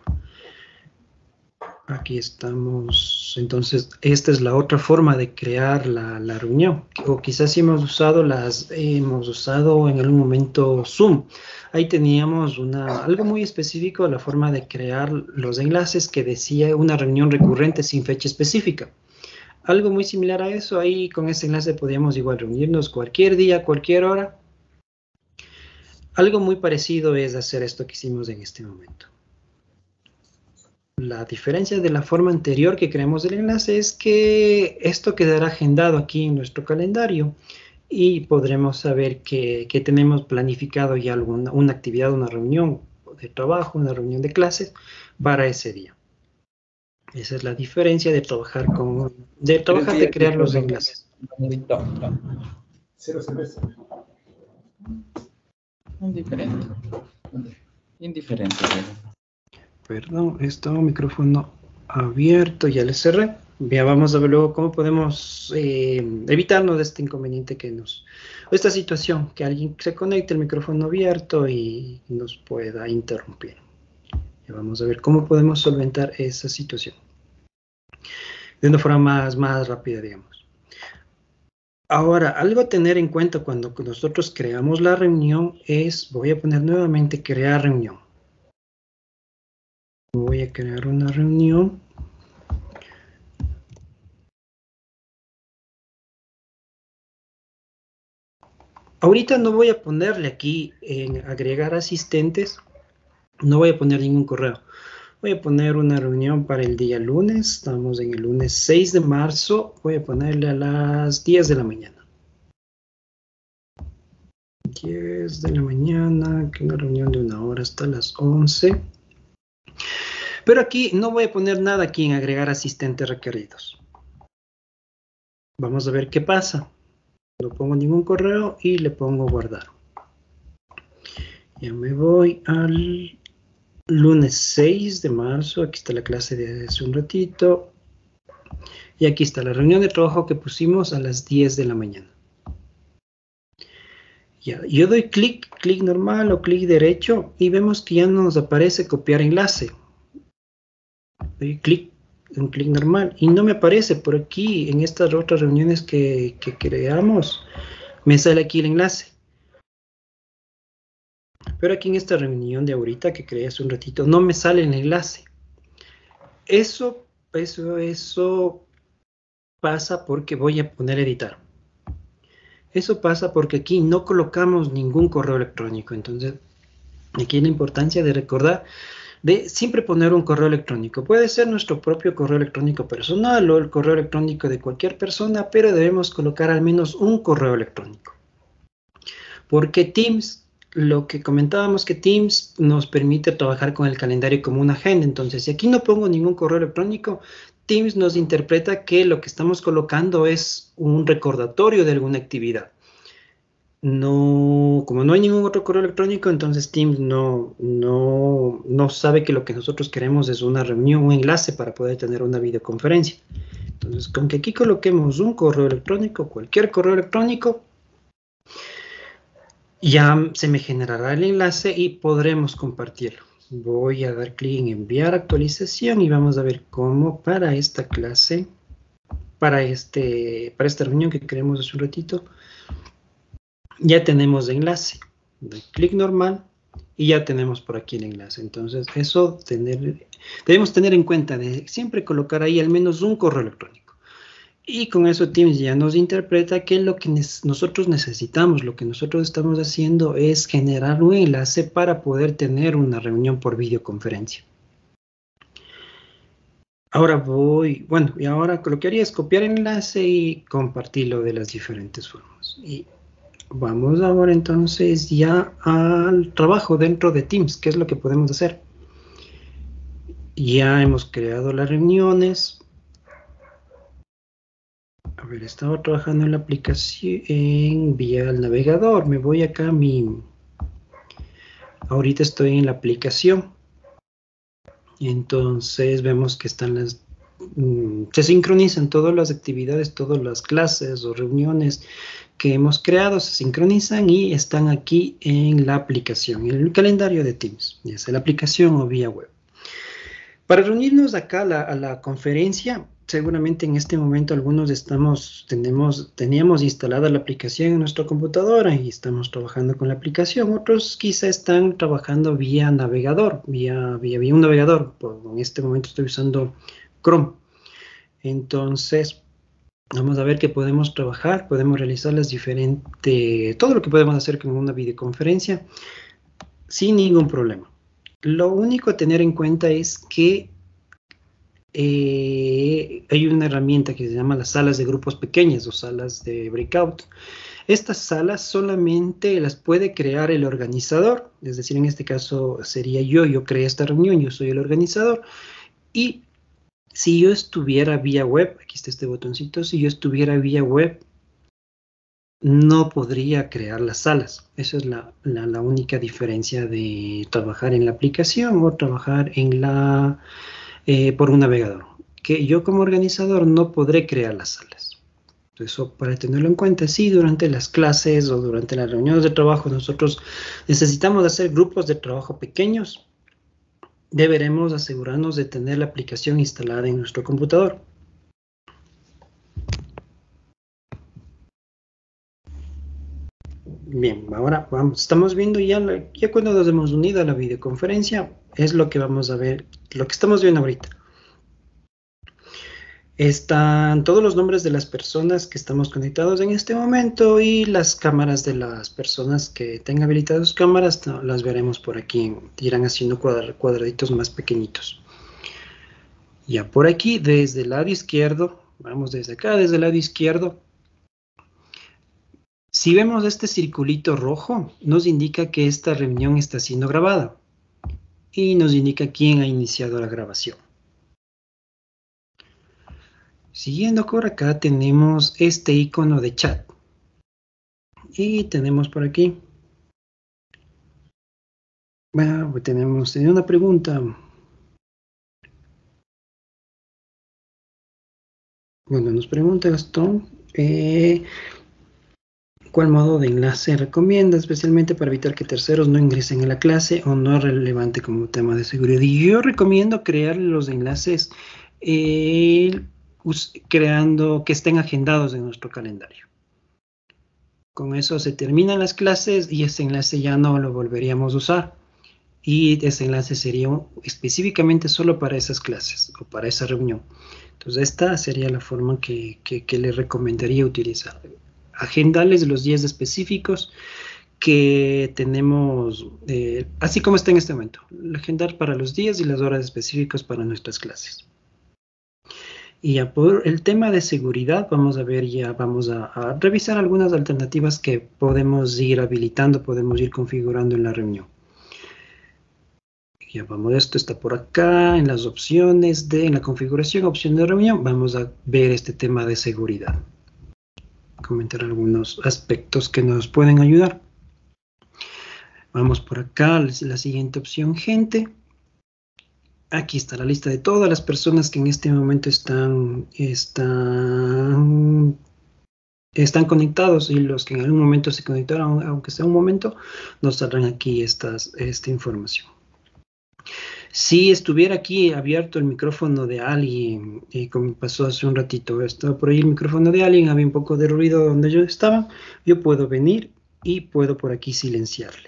Aquí estamos. Entonces, esta es la otra forma de crear la, la reunión. O quizás si hemos usado las, hemos usado en algún momento Zoom. Ahí teníamos una, algo muy específico, la forma de crear los enlaces que decía una reunión recurrente sin fecha específica. Algo muy similar a eso, ahí con ese enlace podíamos igual reunirnos cualquier día, cualquier hora. Algo muy parecido es hacer esto que hicimos en este momento. La diferencia de la forma anterior que creamos el enlace es que esto quedará agendado aquí en nuestro calendario y podremos saber que, que tenemos planificado ya alguna una actividad, una reunión de trabajo, una reunión de clases para ese día. Esa es la diferencia de trabajar con, de trabajar de crear los enlaces. Cero cerveza. Indiferente. Indiferente. Perdón, está un micrófono abierto, ya le cerré. Ya vamos a ver luego cómo podemos eh, evitarnos de este inconveniente que nos, o esta situación, que alguien se conecte el micrófono abierto y nos pueda interrumpir. Ya vamos a ver cómo podemos solventar esa situación de una forma más, más rápida, digamos. Ahora, algo a tener en cuenta cuando nosotros creamos la reunión es, voy a poner nuevamente crear reunión. Voy a crear una reunión. Ahorita no voy a ponerle aquí en agregar asistentes, no voy a poner ningún correo. Voy a poner una reunión para el día lunes, estamos en el lunes seis de marzo, voy a ponerle a las diez de la mañana. diez de la mañana, que una reunión de una hora hasta las once. Pero aquí no voy a poner nada aquí en agregar asistentes requeridos. Vamos a ver qué pasa. No pongo ningún correo y le pongo guardar. Ya me voy al lunes seis de marzo. Aquí está la clase de hace un ratito. Y aquí está la reunión de trabajo que pusimos a las diez de la mañana. Ya, yo doy clic, clic normal o clic derecho y vemos que ya nos aparece copiar enlace. Doy clic, un clic normal y no me aparece por aquí en estas otras reuniones que, que creamos. Me sale aquí el enlace. Pero aquí en esta reunión de ahorita que creé hace un ratito no me sale el enlace. Eso, eso, eso pasa porque voy a poner editar. Eso pasa porque aquí no colocamos ningún correo electrónico. Entonces, aquí la importancia de recordar de siempre poner un correo electrónico. Puede ser nuestro propio correo electrónico personal o el correo electrónico de cualquier persona, pero debemos colocar al menos un correo electrónico. Porque Teams, lo que comentábamos que Teams nos permite trabajar con el calendario como una agenda. Entonces, si aquí no pongo ningún correo electrónico, Teams nos interpreta que lo que estamos colocando es un recordatorio de alguna actividad. no, como no hay ningún otro correo electrónico, entonces Teams no, no, no sabe que lo que nosotros queremos es una reunión, un enlace para poder tener una videoconferencia. Entonces, con que aquí coloquemos un correo electrónico, cualquier correo electrónico, ya se me generará el enlace y podremos compartirlo. Voy a dar clic en enviar actualización y vamos a ver cómo para esta clase, para, este, para esta reunión que queremos hace un ratito, ya tenemos enlace. Doy clic normal y ya tenemos por aquí el enlace. Entonces, eso tener, debemos tener en cuenta de siempre colocar ahí al menos un correo electrónico. Y con eso Teams ya nos interpreta que lo que nosotros necesitamos, lo que nosotros estamos haciendo es generar un enlace para poder tener una reunión por videoconferencia. Ahora voy, bueno, y ahora lo que haría es copiar el enlace y compartirlo de las diferentes formas. Y vamos ahora entonces ya al trabajo dentro de Teams. ¿Qué es lo que podemos hacer? Ya hemos creado las reuniones. A ver, estaba trabajando en la aplicación en vía el navegador. Me voy acá a mi... Ahorita estoy en la aplicación. Entonces vemos que están las... Mmm, se sincronizan todas las actividades, todas las clases o reuniones que hemos creado, se sincronizan y están aquí en la aplicación, en el calendario de Teams, ya sea la aplicación o vía web. Para reunirnos acá a la, a la conferencia, seguramente en este momento algunos estamos, tenemos, teníamos instalada la aplicación en nuestra computadora y estamos trabajando con la aplicación. Otros quizá están trabajando vía navegador, vía, vía, vía un navegador. En este momento estoy usando Chrome. Entonces, vamos a ver que podemos trabajar, podemos realizar las diferentes, todo lo que podemos hacer con una videoconferencia sin ningún problema. Lo único a tener en cuenta es que eh, hay una herramienta que se llama las salas de grupos pequeños o salas de breakout. Estas salas solamente las puede crear el organizador, es decir, en este caso sería yo, yo creé esta reunión, yo soy el organizador, y si yo estuviera vía web, aquí está este botoncito, si yo estuviera vía web, no podría crear las salas. Esa es la, la, la única diferencia de trabajar en la aplicación o trabajar en la, eh, por un navegador. Que yo como organizador no podré crear las salas. Eso para tenerlo en cuenta, si durante las clases o durante las reuniones de trabajo nosotros necesitamos hacer grupos de trabajo pequeños, deberemos asegurarnos de tener la aplicación instalada en nuestro computador. Bien, ahora vamos, estamos viendo ya, la, ya cuando nos hemos unido a la videoconferencia, es lo que vamos a ver, lo que estamos viendo ahorita. Están todos los nombres de las personas que estamos conectados en este momento y las cámaras de las personas que tengan habilitadas sus cámaras, no, las veremos por aquí, irán haciendo cuadra, cuadraditos más pequeñitos. Ya por aquí, desde el lado izquierdo, vamos desde acá, desde el lado izquierdo, si vemos este circulito rojo, nos indica que esta reunión está siendo grabada y nos indica quién ha iniciado la grabación. Siguiendo por acá tenemos este icono de chat y tenemos por aquí, bueno, tenemos, tenemos una pregunta. Bueno, nos pregunta Gastón, eh, ¿cuál modo de enlace recomienda, especialmente para evitar que terceros no ingresen a la clase o no es relevante como tema de seguridad? Y yo recomiendo crear los enlaces eh, creando que estén agendados en nuestro calendario. Con eso se terminan las clases y ese enlace ya no lo volveríamos a usar. Y ese enlace sería específicamente solo para esas clases o para esa reunión. Entonces esta sería la forma que, que, que le recomendaría utilizar. Agendarles los días específicos que tenemos, eh, así como está en este momento, agendar para los días y las horas específicos para nuestras clases. Y ya por el tema de seguridad, vamos a ver, ya vamos a, a revisar algunas alternativas que podemos ir habilitando, podemos ir configurando en la reunión. Ya vamos, esto está por acá, en las opciones de, en la configuración, opción de reunión, vamos a ver este tema de seguridad. comentar algunos aspectos que nos pueden ayudar. Vamos por acá, la siguiente opción, gente. Aquí está la lista de todas las personas que en este momento están, están, están conectados, y los que en algún momento se conectaron, aunque sea un momento, nos saldrán aquí estas, esta información. Si estuviera aquí abierto el micrófono de alguien, y como pasó hace un ratito, estaba por ahí el micrófono de alguien, había un poco de ruido donde yo estaba, yo puedo venir y puedo por aquí silenciarle.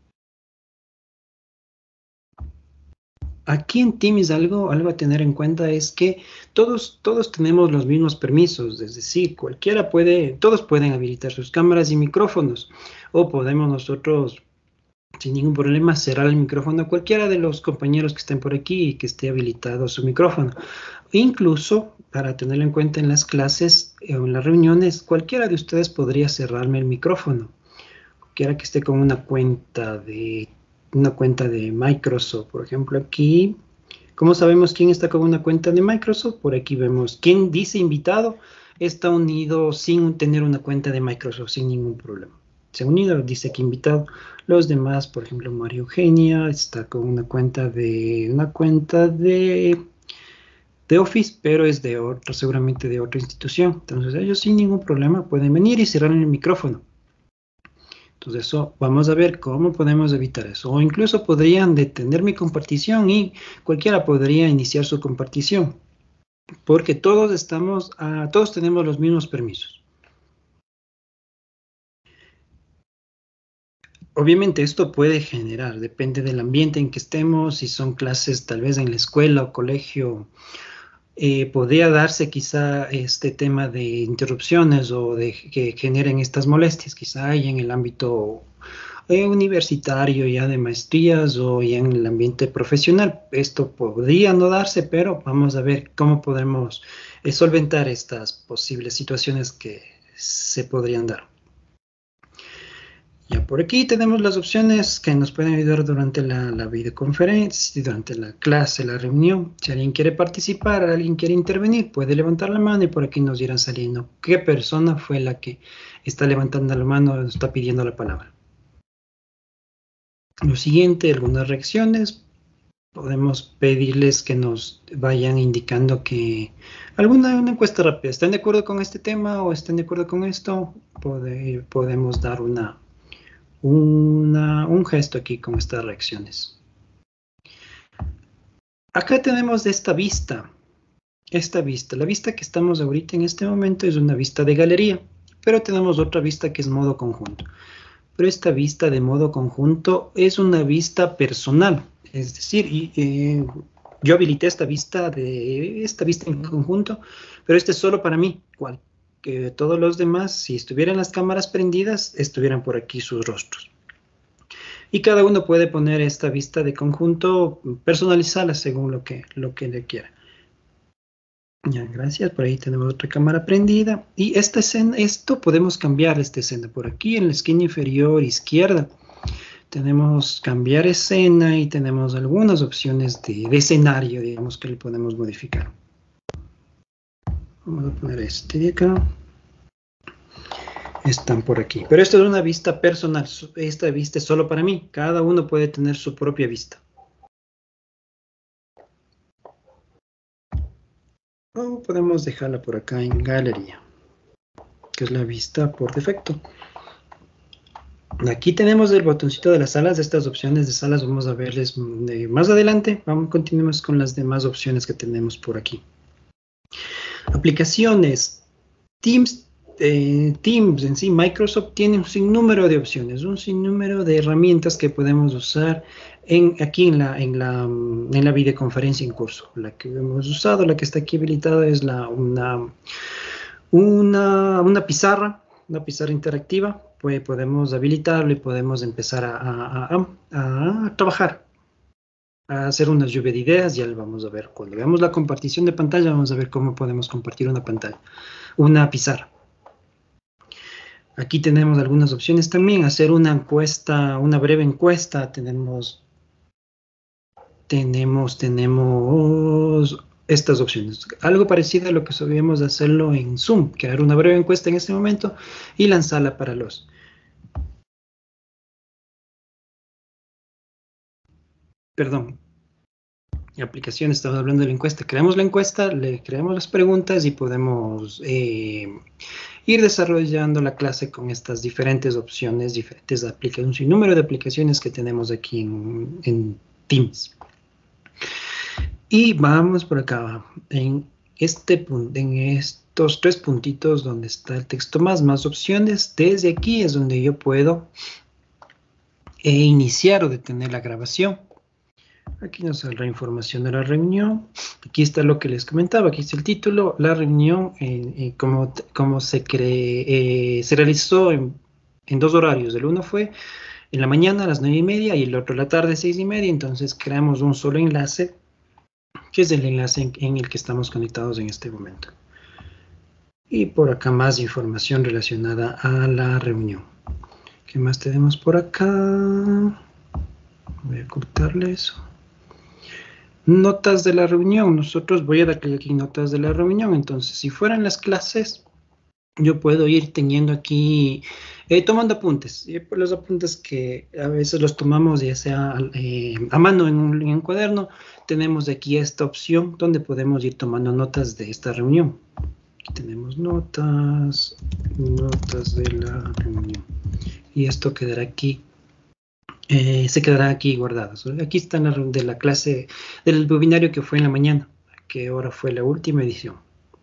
Aquí en Teams algo, algo a tener en cuenta es que todos, todos tenemos los mismos permisos, es decir, cualquiera puede, todos pueden habilitar sus cámaras y micrófonos, o podemos nosotros, sin ningún problema, cerrar el micrófono a cualquiera de los compañeros que estén por aquí y que esté habilitado su micrófono. Incluso, para tenerlo en cuenta en las clases o en las reuniones, cualquiera de ustedes podría cerrarme el micrófono. Cualquiera que esté con una cuenta de una cuenta de Microsoft, por ejemplo, aquí. ¿Cómo sabemos quién está con una cuenta de Microsoft? Por aquí vemos quién dice invitado, está unido sin tener una cuenta de Microsoft, sin ningún problema. Se ha unido, dice que invitado. Los demás, por ejemplo, María Eugenia está con una cuenta de una cuenta de, de Office, pero es de otro, seguramente de otra institución. Entonces ellos sin ningún problema pueden venir y cerrar el micrófono. Entonces eso, vamos a ver cómo podemos evitar eso. O incluso podrían detener mi compartición y cualquiera podría iniciar su compartición. Porque todos estamos, uh, todos tenemos los mismos permisos. Obviamente esto puede generar, depende del ambiente en que estemos, si son clases tal vez en la escuela o colegio, eh, podría darse quizá este tema de interrupciones o de que generen estas molestias, quizá hay en el ámbito eh, universitario ya de maestrías o ya en el ambiente profesional. Esto podría no darse, pero vamos a ver cómo podemos eh, solventar estas posibles situaciones que se podrían dar. Ya por aquí tenemos las opciones que nos pueden ayudar durante la, la videoconferencia, durante la clase, la reunión. Si alguien quiere participar, alguien quiere intervenir, puede levantar la mano y por aquí nos irán saliendo qué persona fue la que está levantando la mano o está pidiendo la palabra. Lo siguiente, algunas reacciones. Podemos pedirles que nos vayan indicando que alguna una encuesta rápida. ¿Están de acuerdo con este tema o están de acuerdo con esto? Pode, podemos dar una... Una, un gesto aquí con estas reacciones. Acá tenemos esta vista, esta vista. La vista que estamos ahorita en este momento es una vista de galería, pero tenemos otra vista que es modo conjunto. Pero esta vista de modo conjunto es una vista personal, es decir, y, eh, yo habilité esta vista de esta vista en conjunto, pero este es solo para mí. ¿Cuál? Que todos los demás, si estuvieran las cámaras prendidas, estuvieran por aquí sus rostros. Y cada uno puede poner esta vista de conjunto, personalizarla según lo que, lo que le quiera. Ya, gracias. Por ahí tenemos otra cámara prendida. Y esta escena, esto podemos cambiar esta escena. Por aquí en la esquina inferior izquierda tenemos cambiar escena y tenemos algunas opciones de, de escenario, digamos, que le podemos modificar. Vamos a poner este de acá. Están por aquí. Pero esto es una vista personal. Esta vista es solo para mí. Cada uno puede tener su propia vista. O podemos dejarla por acá en galería, que es la vista por defecto. Aquí tenemos el botoncito de las salas. Estas opciones de salas vamos a verles más adelante. Vamos, continuemos con las demás opciones que tenemos por aquí. Aplicaciones. Teams, eh, Teams en sí, Microsoft tiene un sinnúmero de opciones, un sinnúmero de herramientas que podemos usar en, aquí en la, en, la, en la videoconferencia en curso. La que hemos usado, la que está aquí habilitada es la, una, una, una pizarra, una pizarra interactiva. Pues podemos habilitarlo y podemos empezar a, a, a, a, a trabajar, a hacer una lluvia de ideas. Ya lo vamos a ver. Cuando veamos la compartición de pantalla, vamos a ver cómo podemos compartir una pantalla, una pizarra. Aquí tenemos algunas opciones también. Hacer una encuesta, una breve encuesta. Tenemos, tenemos, tenemos estas opciones. Algo parecido a lo que sabíamos hacerlo en Zoom, crear una breve encuesta en este momento y lanzarla para los. Perdón. Aplicación, estamos hablando de la encuesta. Creamos la encuesta, le creamos las preguntas y podemos eh, ir desarrollando la clase con estas diferentes opciones, diferentes aplicaciones, un número de aplicaciones que tenemos aquí en, en Teams. Y vamos por acá, en, este, en estos tres puntitos donde está el texto más, más opciones. Desde aquí es donde yo puedo eh, iniciar o detener la grabación. Aquí nos saldrá información de la reunión. Aquí está lo que les comentaba. Aquí está el título. La reunión, eh, eh, como, como se, cree, eh, se realizó en, en dos horarios. El uno fue en la mañana a las nueve y media y el otro a la tarde, seis y media. Entonces creamos un solo enlace, que es el enlace en, en el que estamos conectados en este momento. Y por acá más información relacionada a la reunión. ¿Qué más tenemos por acá? Voy a cortarle eso. Notas de la reunión. Nosotros voy a dar clic aquí en notas de la reunión. Entonces, si fueran las clases, yo puedo ir teniendo aquí, eh, tomando apuntes. Y por los apuntes que a veces los tomamos ya sea eh, a mano en un, en un cuaderno, tenemos aquí esta opción donde podemos ir tomando notas de esta reunión. Aquí tenemos notas, notas de la reunión. Y esto quedará aquí. Eh, se quedará aquí guardado. Aquí está la, de la clase del webinario que fue en la mañana, que ahora fue la última edición.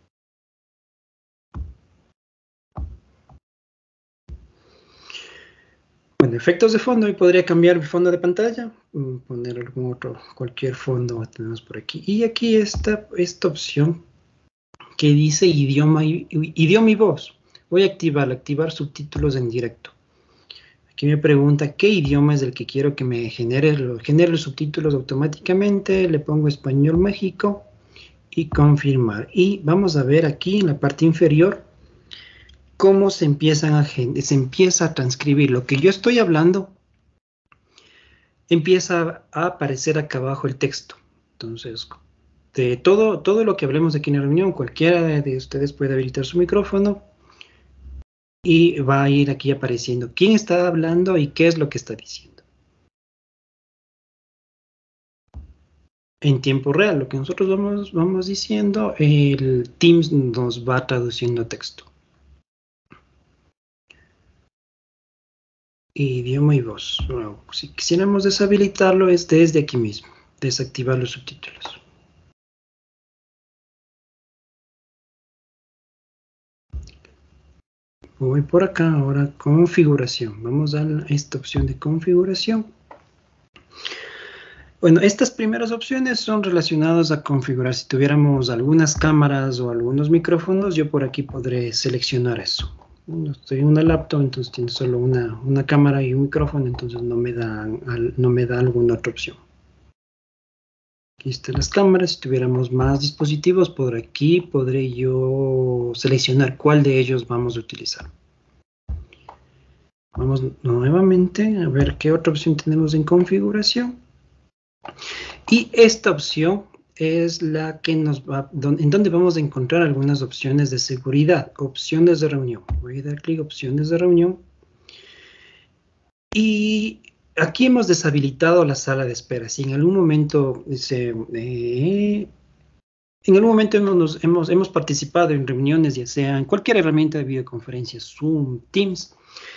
Bueno, efectos de fondo, y podría cambiar el fondo de pantalla, poner algún otro, cualquier fondo tenemos por aquí. Y aquí está esta opción que dice idioma y, idioma y voz. Voy a activarla, activar subtítulos en directo. Aquí me pregunta qué idioma es el que quiero que me genere, genere los subtítulos automáticamente. Le pongo Español México y confirmar. Y vamos a ver aquí en la parte inferior cómo se, empiezan a, se empieza a transcribir. Lo que yo estoy hablando empieza a aparecer acá abajo el texto. Entonces, de todo, todo lo que hablemos aquí en la reunión, cualquiera de ustedes puede habilitar su micrófono. Y va a ir aquí apareciendo quién está hablando y qué es lo que está diciendo. En tiempo real, lo que nosotros vamos, vamos diciendo, el Teams nos va traduciendo texto. Idioma y voz. Bueno, si quisiéramos deshabilitarlo es desde aquí mismo, desactivar los subtítulos. Voy por acá ahora, configuración. Vamos a esta opción de configuración. Bueno, estas primeras opciones son relacionadas a configurar. Si tuviéramos algunas cámaras o algunos micrófonos, yo por aquí podré seleccionar eso. Bueno, estoy en una laptop, entonces tiene solo una, una cámara y un micrófono, entonces no me da, no me da alguna otra opción. Aquí están las cámaras. Si tuviéramos más dispositivos, por aquí podré yo seleccionar cuál de ellos vamos a utilizar. Vamos nuevamente a ver qué otra opción tenemos en configuración. Y esta opción es la que nos va, en donde vamos a encontrar algunas opciones de seguridad, opciones de reunión. Voy a dar clic a opciones de reunión. Y aquí hemos deshabilitado la sala de espera. Si en algún momento se, eh, en algún momento hemos, hemos, hemos participado en reuniones, ya sea en cualquier herramienta de videoconferencia, Zoom, Teams,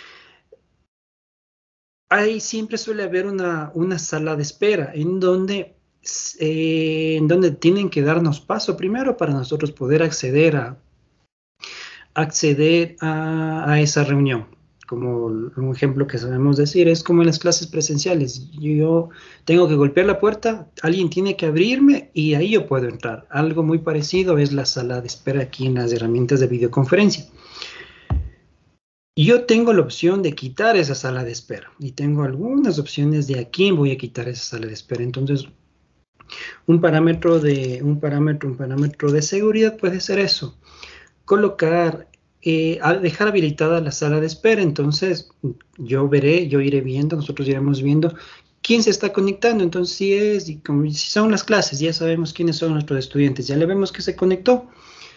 ahí siempre suele haber una, una sala de espera en donde, eh, en donde tienen que darnos paso primero para nosotros poder acceder a, acceder a, a esa reunión. Como un ejemplo que sabemos decir, es como en las clases presenciales. Yo tengo que golpear la puerta, alguien tiene que abrirme y ahí yo puedo entrar. Algo muy parecido es la sala de espera aquí en las herramientas de videoconferencia. Yo tengo la opción de quitar esa sala de espera y tengo algunas opciones de a quién voy a quitar esa sala de espera. Entonces, un parámetro de, un parámetro, un parámetro de seguridad puede ser eso. Colocar... Eh, al dejar habilitada la sala de espera, entonces yo veré, yo iré viendo, nosotros iremos viendo quién se está conectando. Entonces, si es, y como, si son las clases, ya sabemos quiénes son nuestros estudiantes. Ya le vemos que se conectó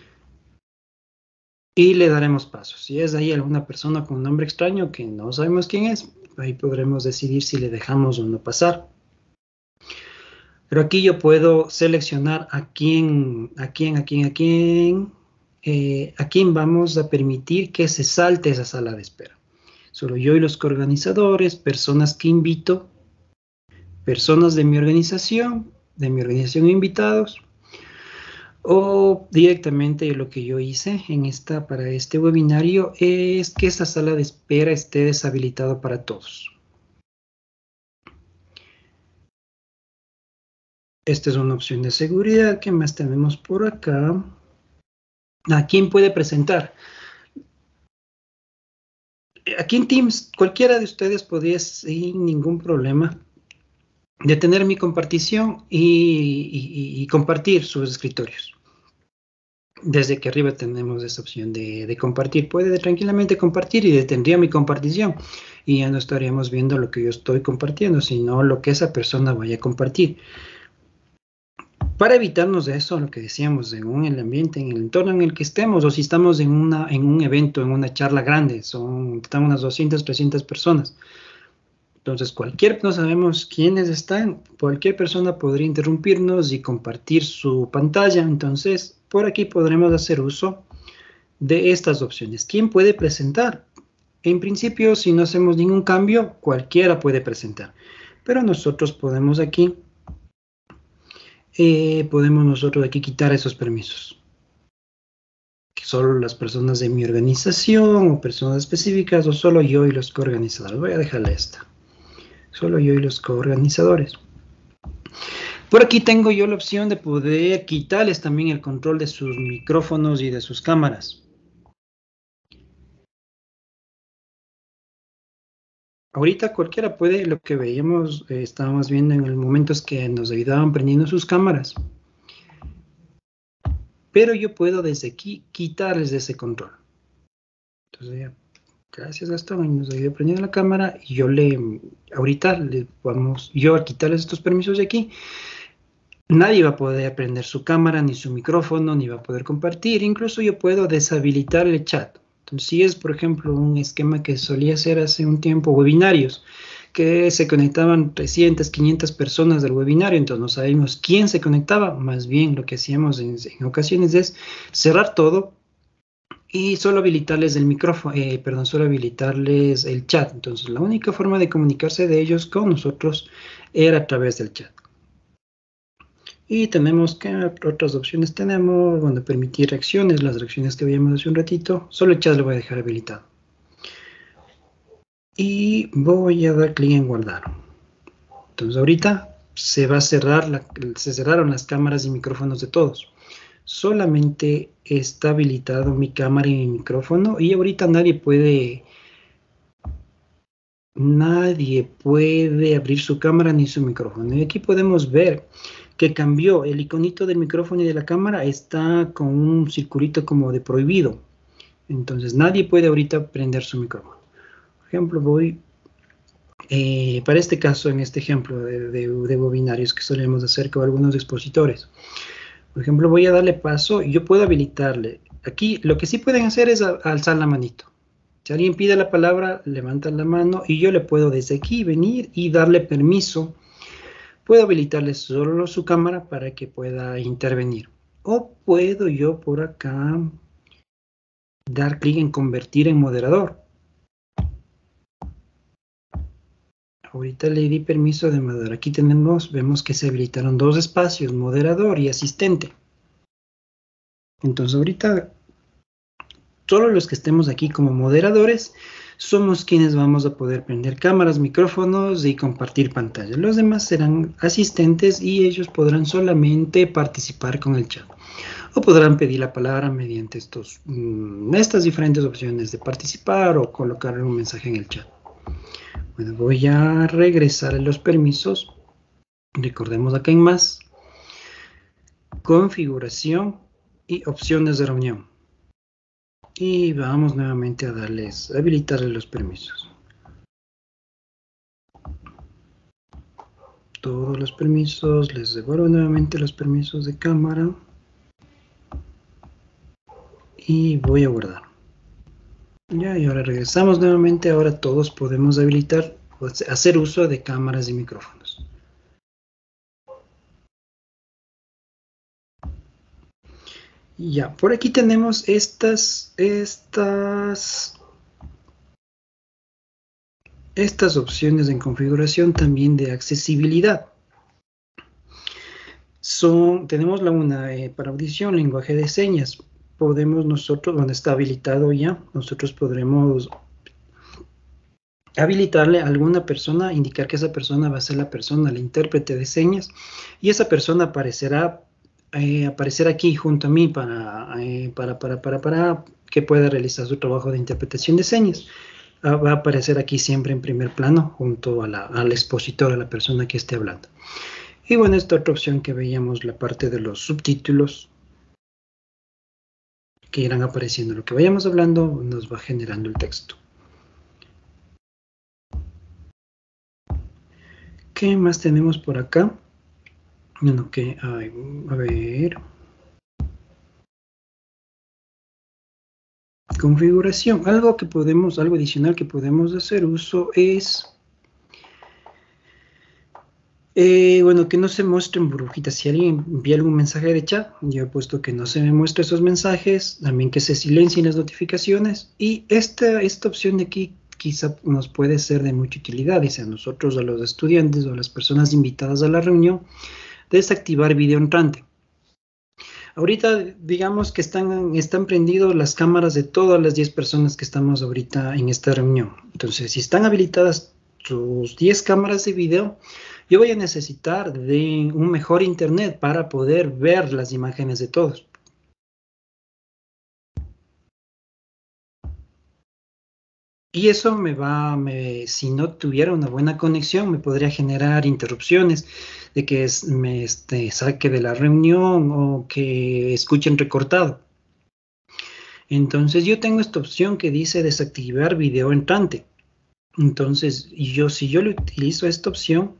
y le daremos paso. Si es ahí alguna persona con un nombre extraño que no sabemos quién es, ahí podremos decidir si le dejamos o no pasar. Pero aquí yo puedo seleccionar a quién, a quién, a quién, a quién, eh, a quién vamos a permitir que se salte esa sala de espera. Solo yo y los coorganizadores, personas que invito, personas de mi organización, de mi organización invitados, o directamente lo que yo hice en esta, para este webinario es que esta sala de espera esté deshabilitada para todos. Esta es una opción de seguridad. ¿Qué más tenemos por acá? ¿A quién puede presentar? Aquí en Teams, cualquiera de ustedes podría sin ningún problema detener mi compartición y, y, y compartir sus escritorios. Desde que arriba tenemos esta opción de, de compartir. Puede tranquilamente compartir y detendría mi compartición. Y ya no estaríamos viendo lo que yo estoy compartiendo, sino lo que esa persona vaya a compartir. Para evitarnos de eso, lo que decíamos, en el ambiente, en el entorno en el que estemos, o si estamos en, una, en un evento, en una charla grande, son, están unas doscientas, trescientas personas. Entonces, cualquier, no sabemos quiénes están, cualquier persona podría interrumpirnos y compartir su pantalla. Entonces, por aquí podremos hacer uso de estas opciones. ¿Quién puede presentar? En principio, si no hacemos ningún cambio, cualquiera puede presentar. Pero nosotros podemos aquí, eh, podemos nosotros aquí quitar esos permisos. Que solo las personas de mi organización o personas específicas, o solo yo y los coorganizadores. Voy a dejarle esta. Solo yo y los coorganizadores. Por aquí tengo yo la opción de poder quitarles también el control de sus micrófonos y de sus cámaras. Ahorita cualquiera puede, lo que veíamos, eh, estábamos viendo en el momento es que nos ayudaban prendiendo sus cámaras. Pero yo puedo desde aquí quitarles ese control. Entonces ya, gracias Gastón, nos ayudó prendiendo la cámara y yo le, ahorita le vamos, yo a quitarles estos permisos de aquí. Nadie va a poder prender su cámara, ni su micrófono, ni va a poder compartir. Incluso yo puedo deshabilitar el chat. Entonces, si es, por ejemplo, un esquema que solía hacer hace un tiempo, webinarios, que se conectaban trescientas, quinientas personas del webinario, entonces no sabemos quién se conectaba. Más bien, lo que hacíamos en, en ocasiones es cerrar todo y solo habilitarles el micrófono, eh, perdón, solo habilitarles el chat. Entonces, la única forma de comunicarse de ellos con nosotros era a través del chat. Y tenemos que otras opciones tenemos, bueno, permitir reacciones, las reacciones que veíamos hace un ratito, solo el chat lo voy a dejar habilitado. Y voy a dar clic en guardar. Entonces ahorita se va a cerrar, la, se cerraron las cámaras y micrófonos de todos. Solamente está habilitado mi cámara y mi micrófono y ahorita nadie puede, nadie puede abrir su cámara ni su micrófono. Y aquí podemos ver que cambió el iconito del micrófono y de la cámara, está con un circulito como de prohibido. Entonces nadie puede ahorita prender su micrófono. Por ejemplo, voy, eh, para este caso, en este ejemplo de, de, de webinarios que solemos hacer con algunos expositores. Por ejemplo, voy a darle paso y yo puedo habilitarle. Aquí lo que sí pueden hacer es a, alzar la manito. Si alguien pide la palabra, levantan la mano y yo le puedo desde aquí venir y darle permiso. Puedo habilitarle solo su cámara para que pueda intervenir. O puedo yo por acá dar clic en convertir en moderador. Ahorita le di permiso de moderador. Aquí tenemos, vemos que se habilitaron dos espacios, moderador y asistente. Entonces ahorita, solo los que estemos aquí como moderadores, somos quienes vamos a poder prender cámaras, micrófonos y compartir pantalla. Los demás serán asistentes y ellos podrán solamente participar con el chat. O podrán pedir la palabra mediante estos, mmm, estas diferentes opciones de participar o colocar un mensaje en el chat. Bueno, voy a regresar a los permisos. Recordemos acá en más. Configuración y opciones de reunión. Y vamos nuevamente a darles, a habilitarles los permisos. todos los permisos, les devuelvo nuevamente los permisos de cámara y voy a guardar. Ya, y ahora regresamos nuevamente. Ahora todos podemos habilitar, hacer uso de cámaras y micrófonos. Ya, por aquí tenemos estas, estas, estas opciones en configuración también de accesibilidad. Son, tenemos la una eh, para audición, lenguaje de señas. Podemos nosotros, donde está habilitado ya, nosotros podremos habilitarle a alguna persona, indicar que esa persona va a ser la persona, el intérprete de señas, y esa persona aparecerá, eh, aparecer aquí junto a mí para, eh, para, para, para, para que pueda realizar su trabajo de interpretación de señas. Uh, va a aparecer aquí siempre en primer plano junto a la, al expositor, a la persona que esté hablando. Y bueno, esta otra opción que veíamos, la parte de los subtítulos, que irán apareciendo. Lo que vayamos hablando nos va generando el texto. ¿Qué más tenemos por acá? Bueno, que hay, a ver. Configuración. Algo que podemos, algo adicional que podemos hacer uso es, eh, bueno, que no se muestren burbujitas. Si alguien envía algún mensaje de chat, yo he puesto que no se me muestre esos mensajes, también que se silencien las notificaciones, y esta, esta opción de aquí quizá nos puede ser de mucha utilidad, dice a nosotros, a los estudiantes o a las personas invitadas a la reunión, desactivar video entrante. Ahorita, digamos que están, están prendidas las cámaras de todas las diez personas que estamos ahorita en esta reunión. Entonces, si están habilitadas sus diez cámaras de video, yo voy a necesitar de un mejor internet para poder ver las imágenes de todos. Y eso me va, me, si no tuviera una buena conexión, me podría generar interrupciones de que es, me este, saque de la reunión o que escuchen recortado. Entonces yo tengo esta opción que dice desactivar video entrante. Entonces yo, si yo le utilizo esta opción,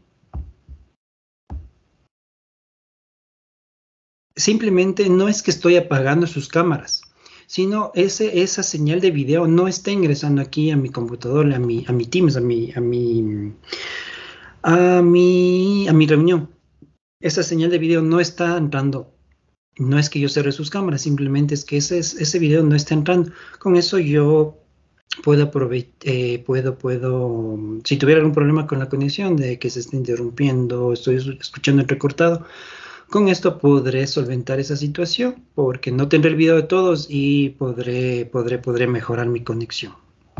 simplemente no es que estoy apagando sus cámaras, sino ese, esa señal de video no está ingresando aquí a mi computador, a mi, a mi Teams, a mi, a mi, a mi, a mi reunión. Esa señal de video no está entrando. No es que yo cierre sus cámaras, simplemente es que ese, ese video no está entrando. Con eso yo puedo aprovechar, eh, puedo, puedo, si tuviera algún problema con la conexión de que se esté interrumpiendo, estoy escuchando el recortado, con esto podré solventar esa situación porque no tendré el video de todos y podré, podré, podré mejorar mi conexión.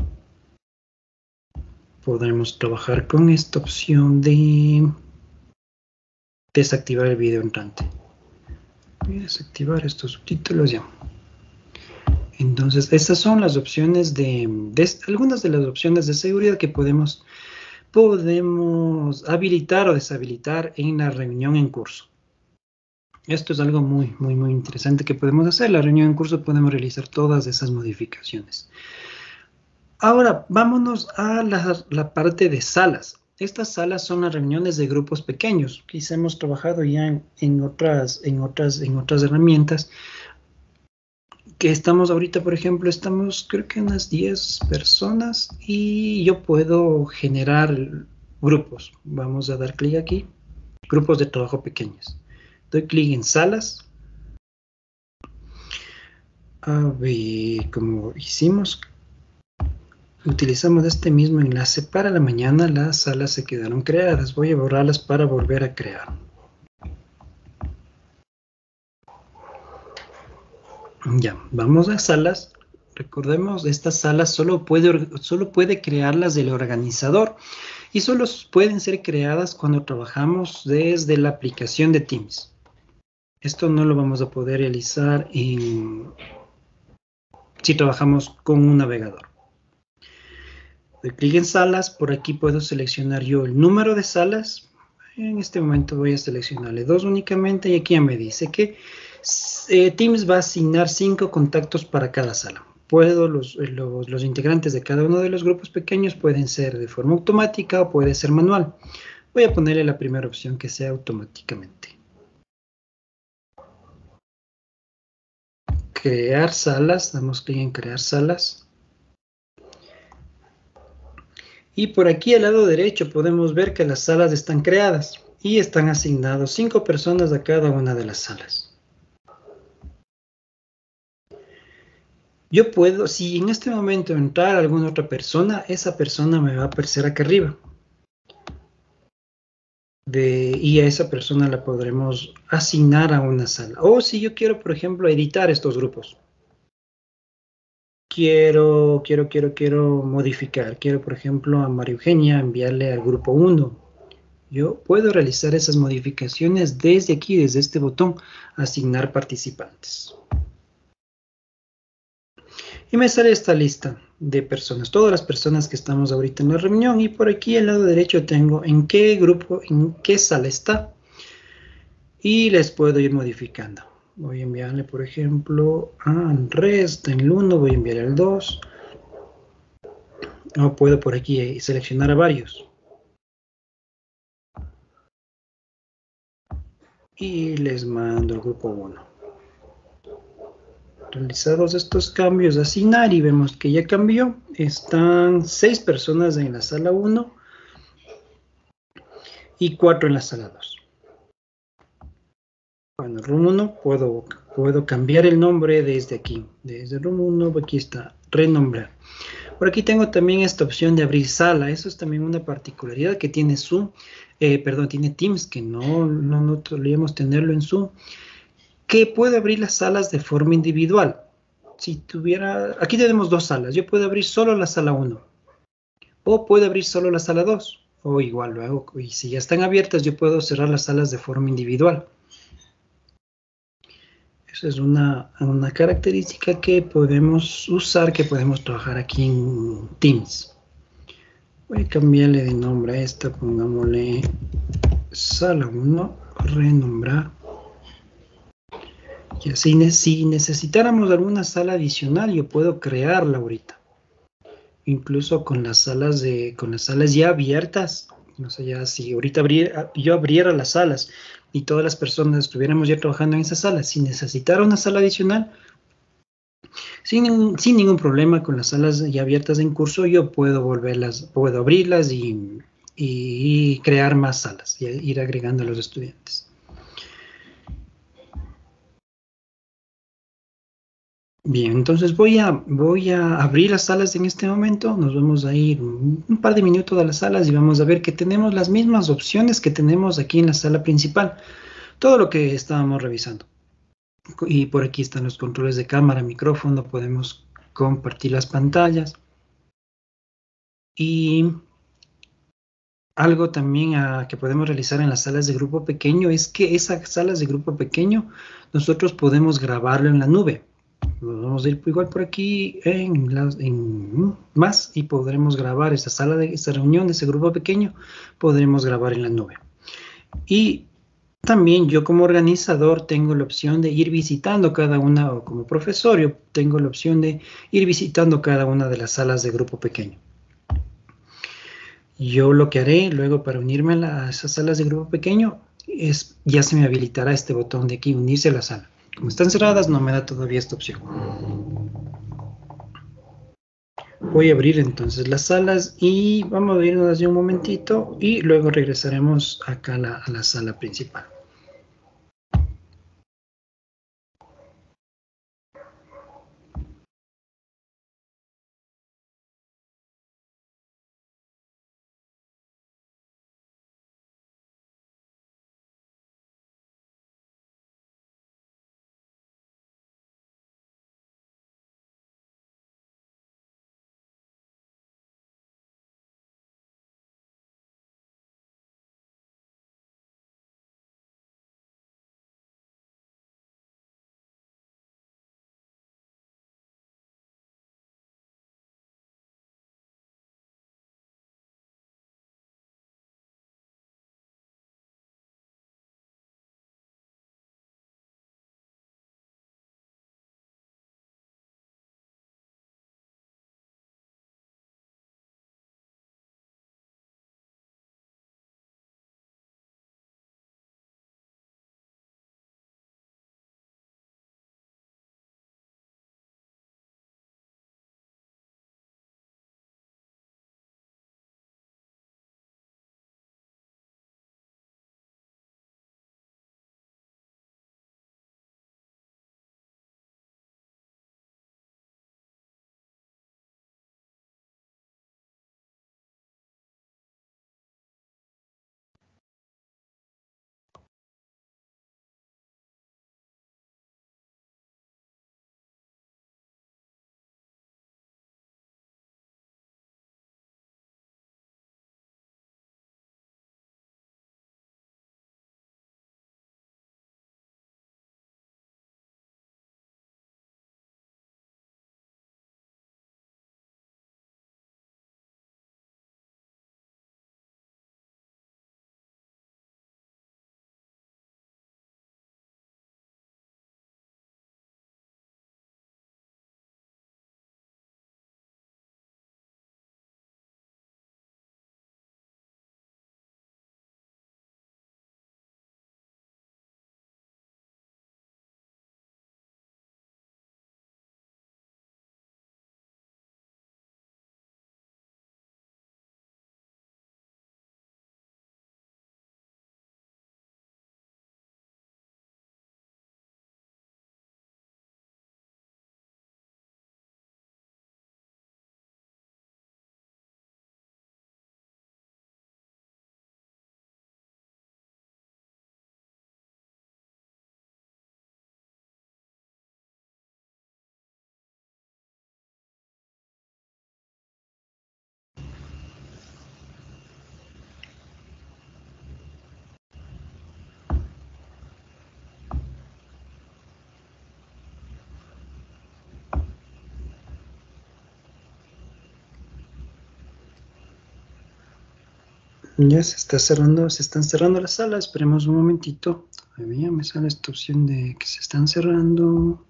Podremos trabajar con esta opción de desactivar el video entrante. Voy a desactivar estos subtítulos ya. Entonces, estas son las opciones de, de algunas de las opciones de seguridad que podemos, podemos habilitar o deshabilitar en la reunión en curso. Esto es algo muy, muy, muy interesante que podemos hacer. En la reunión en curso podemos realizar todas esas modificaciones. Ahora, vámonos a la, la parte de salas. Estas salas son las reuniones de grupos pequeños. Quizá hemos trabajado ya en, en, otras, en, otras, en otras herramientas. Que estamos ahorita, por ejemplo, estamos creo que unas diez personas y yo puedo generar grupos. Vamos a dar clic aquí. Grupos de trabajo pequeños. Doy clic en salas. A ver, como hicimos, utilizamos este mismo enlace para la mañana, las salas se quedaron creadas. Voy a borrarlas para volver a crear. Ya, vamos a salas. Recordemos, estas salas solo puede, solo puede crearlas el organizador y solo pueden ser creadas cuando trabajamos desde la aplicación de Teams. Esto no lo vamos a poder realizar en, si trabajamos con un navegador. Doy clic en salas, por aquí puedo seleccionar yo el número de salas. En este momento voy a seleccionarle dos únicamente y aquí ya me dice que eh, Teams va a asignar cinco contactos para cada sala. Puedo, los, los, los integrantes de cada uno de los grupos pequeños pueden ser de forma automática o puede ser manual. Voy a ponerle la primera opción que sea automáticamente. Crear salas, damos clic en crear salas. Y por aquí al lado derecho podemos ver que las salas están creadas y están asignados cinco personas a cada una de las salas. Yo puedo, si en este momento entrar alguna otra persona, esa persona me va a aparecer acá arriba. De, y a esa persona la podremos asignar a una sala. O si yo quiero, por ejemplo, editar estos grupos. Quiero, quiero, quiero, quiero modificar. Quiero, por ejemplo, a María Eugenia enviarle al grupo uno. Yo puedo realizar esas modificaciones desde aquí, desde este botón, asignar participantes. Y me sale esta lista de personas, todas las personas que estamos ahorita en la reunión, y por aquí al lado derecho tengo en qué grupo, en qué sala está, y les puedo ir modificando. Voy a enviarle, por ejemplo, a Andrés, está en el uno, voy a enviarle al dos, o puedo por aquí seleccionar a varios. Y les mando al grupo uno. Realizados estos cambios, asignar, y vemos que ya cambió. Están seis personas en la sala uno y cuatro en la sala dos. Bueno, room uno puedo, puedo cambiar el nombre desde aquí. Desde room uno, aquí está, renombrar. Por aquí tengo también esta opción de abrir sala. Eso es también una particularidad que tiene Zoom, eh, perdón, tiene Teams, que no, no, no solíamos tenerlo en Zoom, que puede abrir las salas de forma individual. Si tuviera, aquí tenemos dos salas. Yo puedo abrir solo la sala uno, o puedo abrir solo la sala dos, o igual lo hago. Y si ya están abiertas, yo puedo cerrar las salas de forma individual. Esa es una, una característica que podemos usar, que podemos trabajar aquí en Teams. Voy a cambiarle de nombre a esta, pongámosle sala uno, renombrar. Y así, si necesitáramos alguna sala adicional, yo puedo crearla ahorita. Incluso con las salas de, con las salas ya abiertas. No sé, ya si ahorita abriera, yo abriera las salas y todas las personas estuviéramos ya trabajando en esas salas, si necesitara una sala adicional, sin, sin ningún problema, con las salas ya abiertas en curso, yo puedo volverlas, puedo abrirlas y, y crear más salas y ir agregando a los estudiantes. Bien, entonces voy a, voy a abrir las salas en este momento. Nos vamos a ir un, un par de minutos a las salas y vamos a ver que tenemos las mismas opciones que tenemos aquí en la sala principal. Todo lo que estábamos revisando. Y por aquí están los controles de cámara, micrófono, podemos compartir las pantallas. Y algo también a, que podemos realizar en las salas de grupo pequeño es que esas salas de grupo pequeño nosotros podemos grabarlo en la nube. Nos vamos a ir igual por aquí en, las, en más y podremos grabar esa sala de esa reunión de ese grupo pequeño, podremos grabar en la nube. Y también yo como organizador tengo la opción de ir visitando cada una, o como profesor yo tengo la opción de ir visitando cada una de las salas de grupo pequeño. Yo lo que haré luego para unirme a, la, a esas salas de grupo pequeño es, ya se me habilitará este botón de aquí, unirse a la sala. Como están cerradas, no me da todavía esta opción. Voy a abrir entonces las salas y vamos a irnos así un momentito y luego regresaremos acá a la, a la sala principal. Ya se está cerrando, se están cerrando las salas. Esperemos un momentito. A mí ya me sale esta opción de que se están cerrando.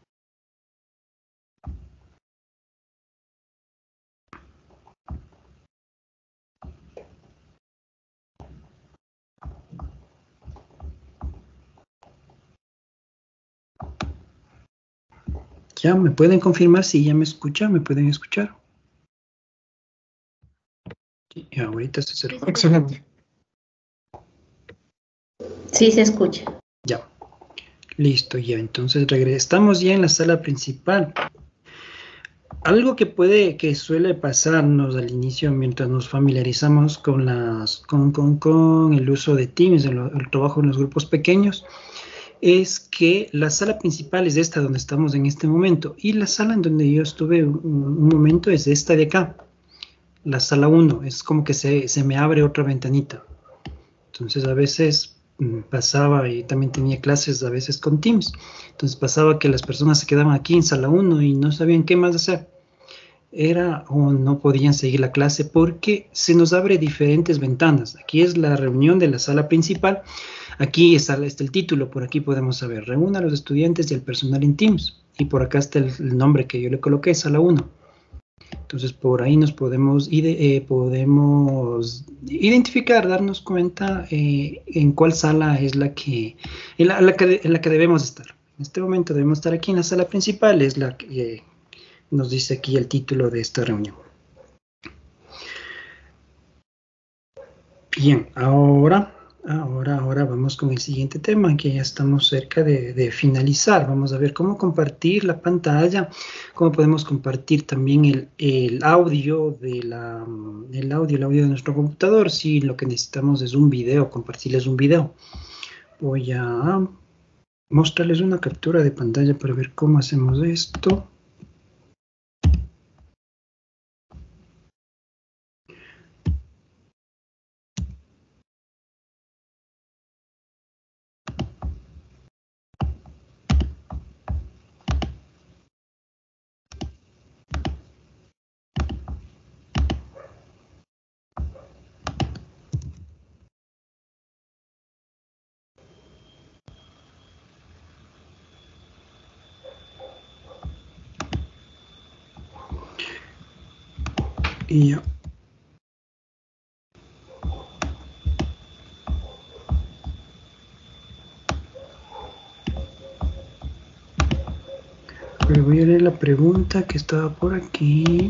Ya, ¿me pueden confirmar si ya me escuchan? ¿Me pueden escuchar? Y ahorita se cerró. Excelente. Sí, se escucha. Ya. Listo, ya. Entonces regresamos ya en la sala principal. Algo que puede, que suele pasarnos al inicio mientras nos familiarizamos con, las, con, con, con el uso de Teams, el, el trabajo en los grupos pequeños, es que la sala principal es esta donde estamos en este momento y la sala en donde yo estuve un, un momento es esta de acá, la sala uno, es como que se, se me abre otra ventanita. Entonces a veces mmm, pasaba y también tenía clases a veces con Teams, entonces pasaba que las personas se quedaban aquí en sala uno y no sabían qué más hacer. Era o no podían seguir la clase porque se nos abre diferentes ventanas. Aquí es la reunión de la sala principal. Aquí está, está el título, por aquí podemos saber, reúna a los estudiantes y el personal en Teams. Y por acá está el, el nombre que yo le coloqué, sala uno. Entonces por ahí nos podemos, ide, eh, podemos identificar, darnos cuenta eh, en cuál sala es la que en la, la que, en la que debemos estar. En este momento debemos estar aquí en la sala principal, es la que... Eh, nos dice aquí el título de esta reunión. Bien, ahora, ahora, ahora vamos con el siguiente tema, que ya estamos cerca de, de finalizar. Vamos a ver cómo compartir la pantalla, cómo podemos compartir también el, el audio de la, el audio, el audio de nuestro computador. Si lo que necesitamos es un video, compartirles un video. Voy a mostrarles una captura de pantalla para ver cómo hacemos esto. Y ya. Pero voy a leer la pregunta que estaba por aquí.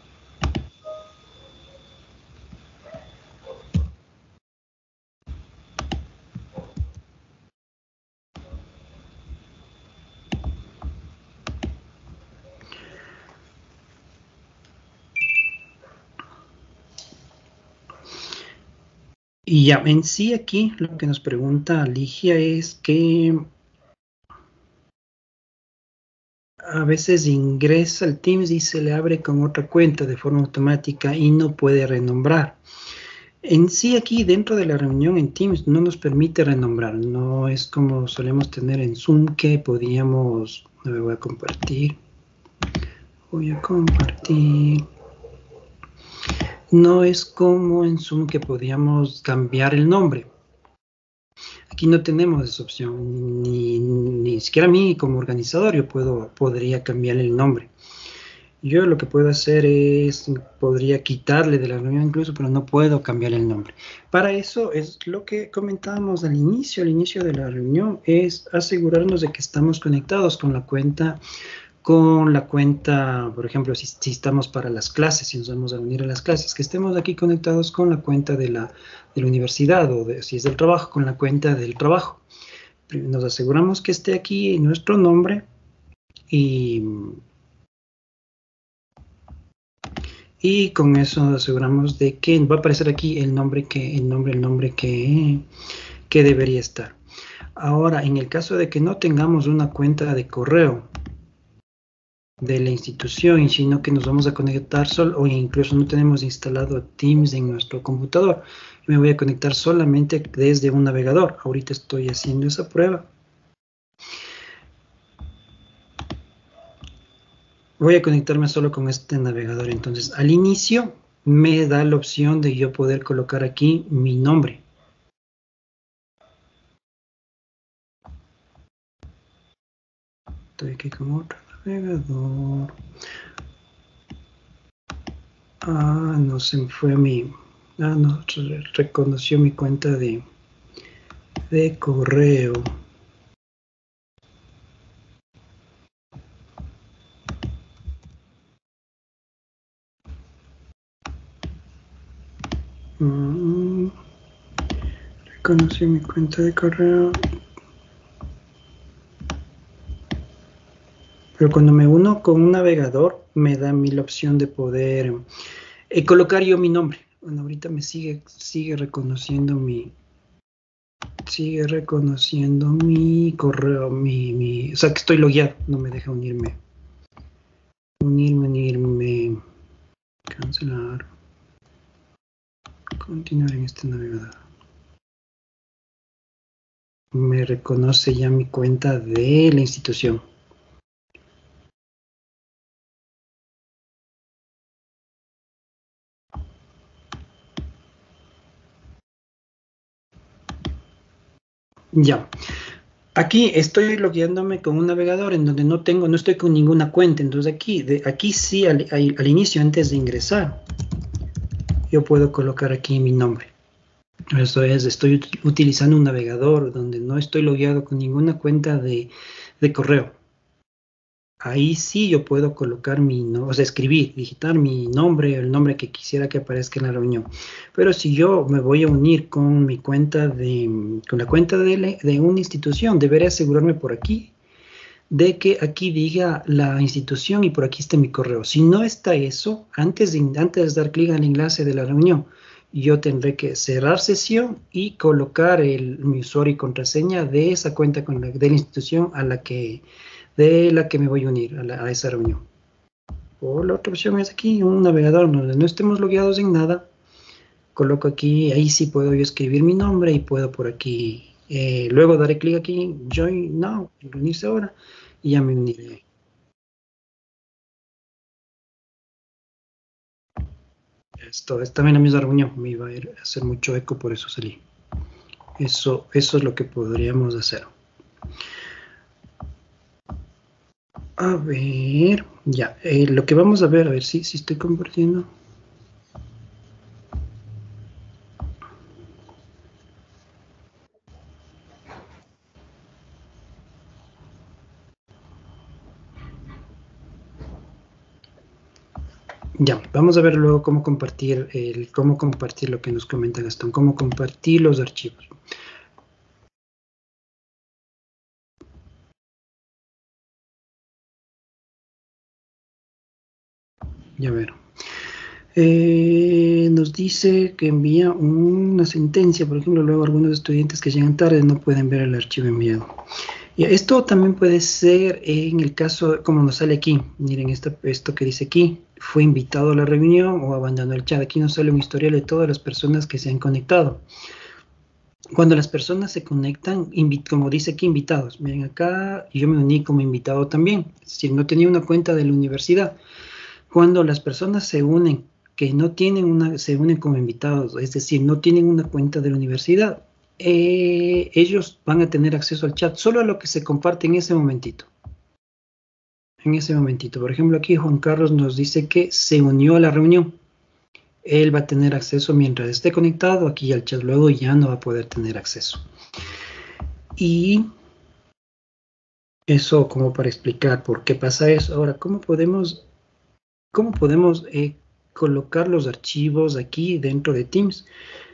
Y ya, en sí aquí lo que nos pregunta Ligia es que a veces ingresa al Teams y se le abre con otra cuenta de forma automática y no puede renombrar. En sí aquí dentro de la reunión en Teams no nos permite renombrar, no es como solemos tener en Zoom que podíamos, me voy a compartir, voy a compartir. No es como en Zoom que podíamos cambiar el nombre. Aquí no tenemos esa opción, ni, ni siquiera a mí como organizador yo puedo, podría cambiar el nombre. Yo lo que puedo hacer es, podría quitarle de la reunión incluso, pero no puedo cambiar el nombre. Para eso es lo que comentábamos al inicio, al inicio de la reunión, es asegurarnos de que estamos conectados con la cuenta con la cuenta, por ejemplo, si, si estamos para las clases, si nos vamos a unir a las clases, que estemos aquí conectados con la cuenta de la, de la universidad o de, si es del trabajo, con la cuenta del trabajo. Nos aseguramos que esté aquí nuestro nombre y, y con eso nos aseguramos de que va a aparecer aquí el nombre que, el nombre, el nombre que, que debería estar. Ahora, en el caso de que no tengamos una cuenta de correo de la institución, sino que nos vamos a conectar solo, o incluso no tenemos instalado Teams en nuestro computador, me voy a conectar solamente desde un navegador. Ahorita estoy haciendo esa prueba. Voy a conectarme solo con este navegador. Entonces, al inicio, me da la opción de yo poder colocar aquí mi nombre. Estoy aquí con otro navegador. Ah, no, se me fue mi... Ah, no, reconoció mi cuenta de, de correo. Mm, reconoció mi cuenta de correo. Pero cuando me uno con un navegador, me da a mí la opción de poder eh, colocar yo mi nombre. Bueno, ahorita me sigue, sigue reconociendo mi, sigue reconociendo mi correo, mi, mi, o sea que estoy logueado, no me deja unirme. Unirme, unirme, cancelar, continuar en este navegador. Me reconoce ya mi cuenta de la institución. Ya. Aquí estoy logueándome con un navegador en donde no tengo, no estoy con ninguna cuenta. Entonces aquí, de, aquí sí, al, al, al inicio, antes de ingresar, yo puedo colocar aquí mi nombre. Eso es, estoy utilizando un navegador donde no estoy logueado con ninguna cuenta de, de correo. Ahí sí yo puedo colocar mi, ¿no? O sea, escribir, digitar mi nombre, el nombre que quisiera que aparezca en la reunión. Pero si yo me voy a unir con mi cuenta de, con la cuenta de, de una institución, deberé asegurarme por aquí de que aquí diga la institución y por aquí esté mi correo. Si no está eso, antes de, antes de dar clic al enlace de la reunión, yo tendré que cerrar sesión y colocar el, mi usuario y contraseña de esa cuenta con la, de la institución a la que de la que me voy a unir a, la, a esa reunión. O la otra opción es aquí, un navegador donde no estemos logueados en nada. Coloco aquí, ahí sí puedo yo escribir mi nombre y puedo por aquí, eh, luego daré clic aquí, Join Now, unirse ahora, y ya me uniré. Esto estaba en la misma reunión, me iba a ir a hacer mucho eco, por eso salí. Eso, eso es lo que podríamos hacer. A ver, ya, eh, lo que vamos a ver, a ver si, si estoy compartiendo. Ya, vamos a ver luego cómo compartir, el, cómo compartir lo que nos comenta Gastón, cómo compartir los archivos. Ya ver. Eh, nos dice que envía una sentencia, por ejemplo, luego algunos estudiantes que llegan tarde no pueden ver el archivo enviado. Y esto también puede ser en el caso, como nos sale aquí, miren esto, esto que dice aquí, fue invitado a la reunión o abandonó el chat. Aquí nos sale un historial de todas las personas que se han conectado. Cuando las personas se conectan, como dice aquí, invitados, miren acá, yo me uní como invitado también, es decir, no tenía una cuenta de la universidad. Cuando las personas se unen, que no tienen una, se unen como invitados, es decir, no tienen una cuenta de la universidad, eh, ellos van a tener acceso al chat solo a lo que se comparte en ese momentito. En ese momentito. Por ejemplo, aquí Juan Carlos nos dice que se unió a la reunión. Él va a tener acceso mientras esté conectado aquí al chat, luego ya no va a poder tener acceso. Y eso como para explicar por qué pasa eso. Ahora, ¿cómo podemos, cómo podemos eh, colocar los archivos aquí dentro de Teams?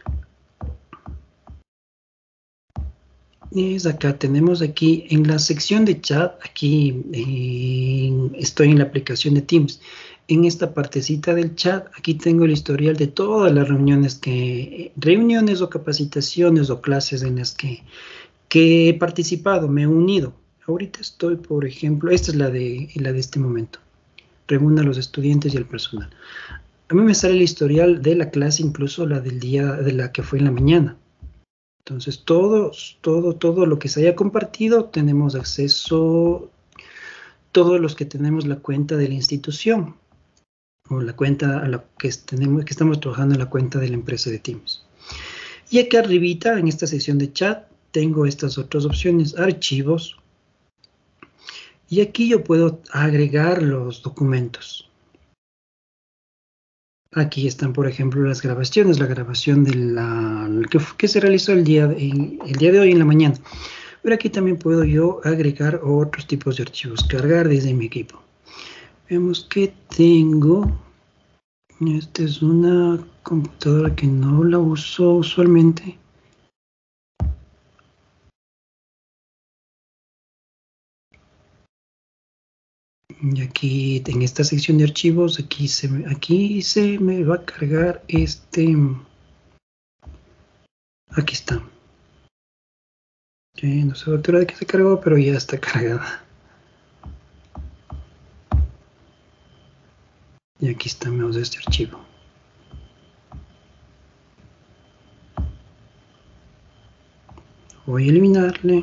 Es acá, tenemos aquí en la sección de chat, aquí eh, estoy en la aplicación de Teams. En esta partecita del chat, aquí tengo el historial de todas las reuniones que, reuniones o capacitaciones o clases en las que, que he participado, me he unido. Ahorita estoy, por ejemplo, esta es la de, la de este momento. Reúna a los estudiantes y el personal. A mí me sale el historial de la clase, incluso la del día, de la que fue en la mañana. Entonces, todo, todo, todo lo que se haya compartido, tenemos acceso, todos los que tenemos la cuenta de la institución. o la cuenta a la que, tenemos, que estamos trabajando en la cuenta de la empresa de Teams. Y aquí arribita, en esta sección de chat, tengo estas otras opciones, archivos, y aquí yo puedo agregar los documentos. Aquí están, por ejemplo, las grabaciones, la grabación de la, que, que se realizó el día, de, el día de hoy en la mañana. Pero aquí también puedo yo agregar otros tipos de archivos, cargar desde mi equipo. Vemos que tengo, esta es una computadora que no la uso usualmente. Y aquí en esta sección de archivos, aquí se, me, aquí se me va a cargar este, aquí está. Okay, no sé a la altura de que se cargó, pero ya está cargada. Y aquí está este archivo. Voy a eliminarle.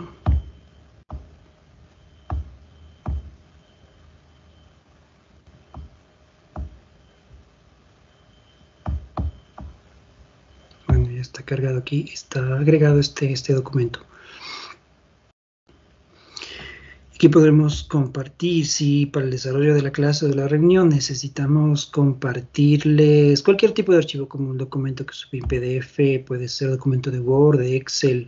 Bueno, ya está cargado aquí, está agregado este, este documento. Aquí podremos compartir, si para el desarrollo de la clase o de la reunión necesitamos compartirles cualquier tipo de archivo, como un documento que sube en P D F, puede ser documento de Word, de Excel.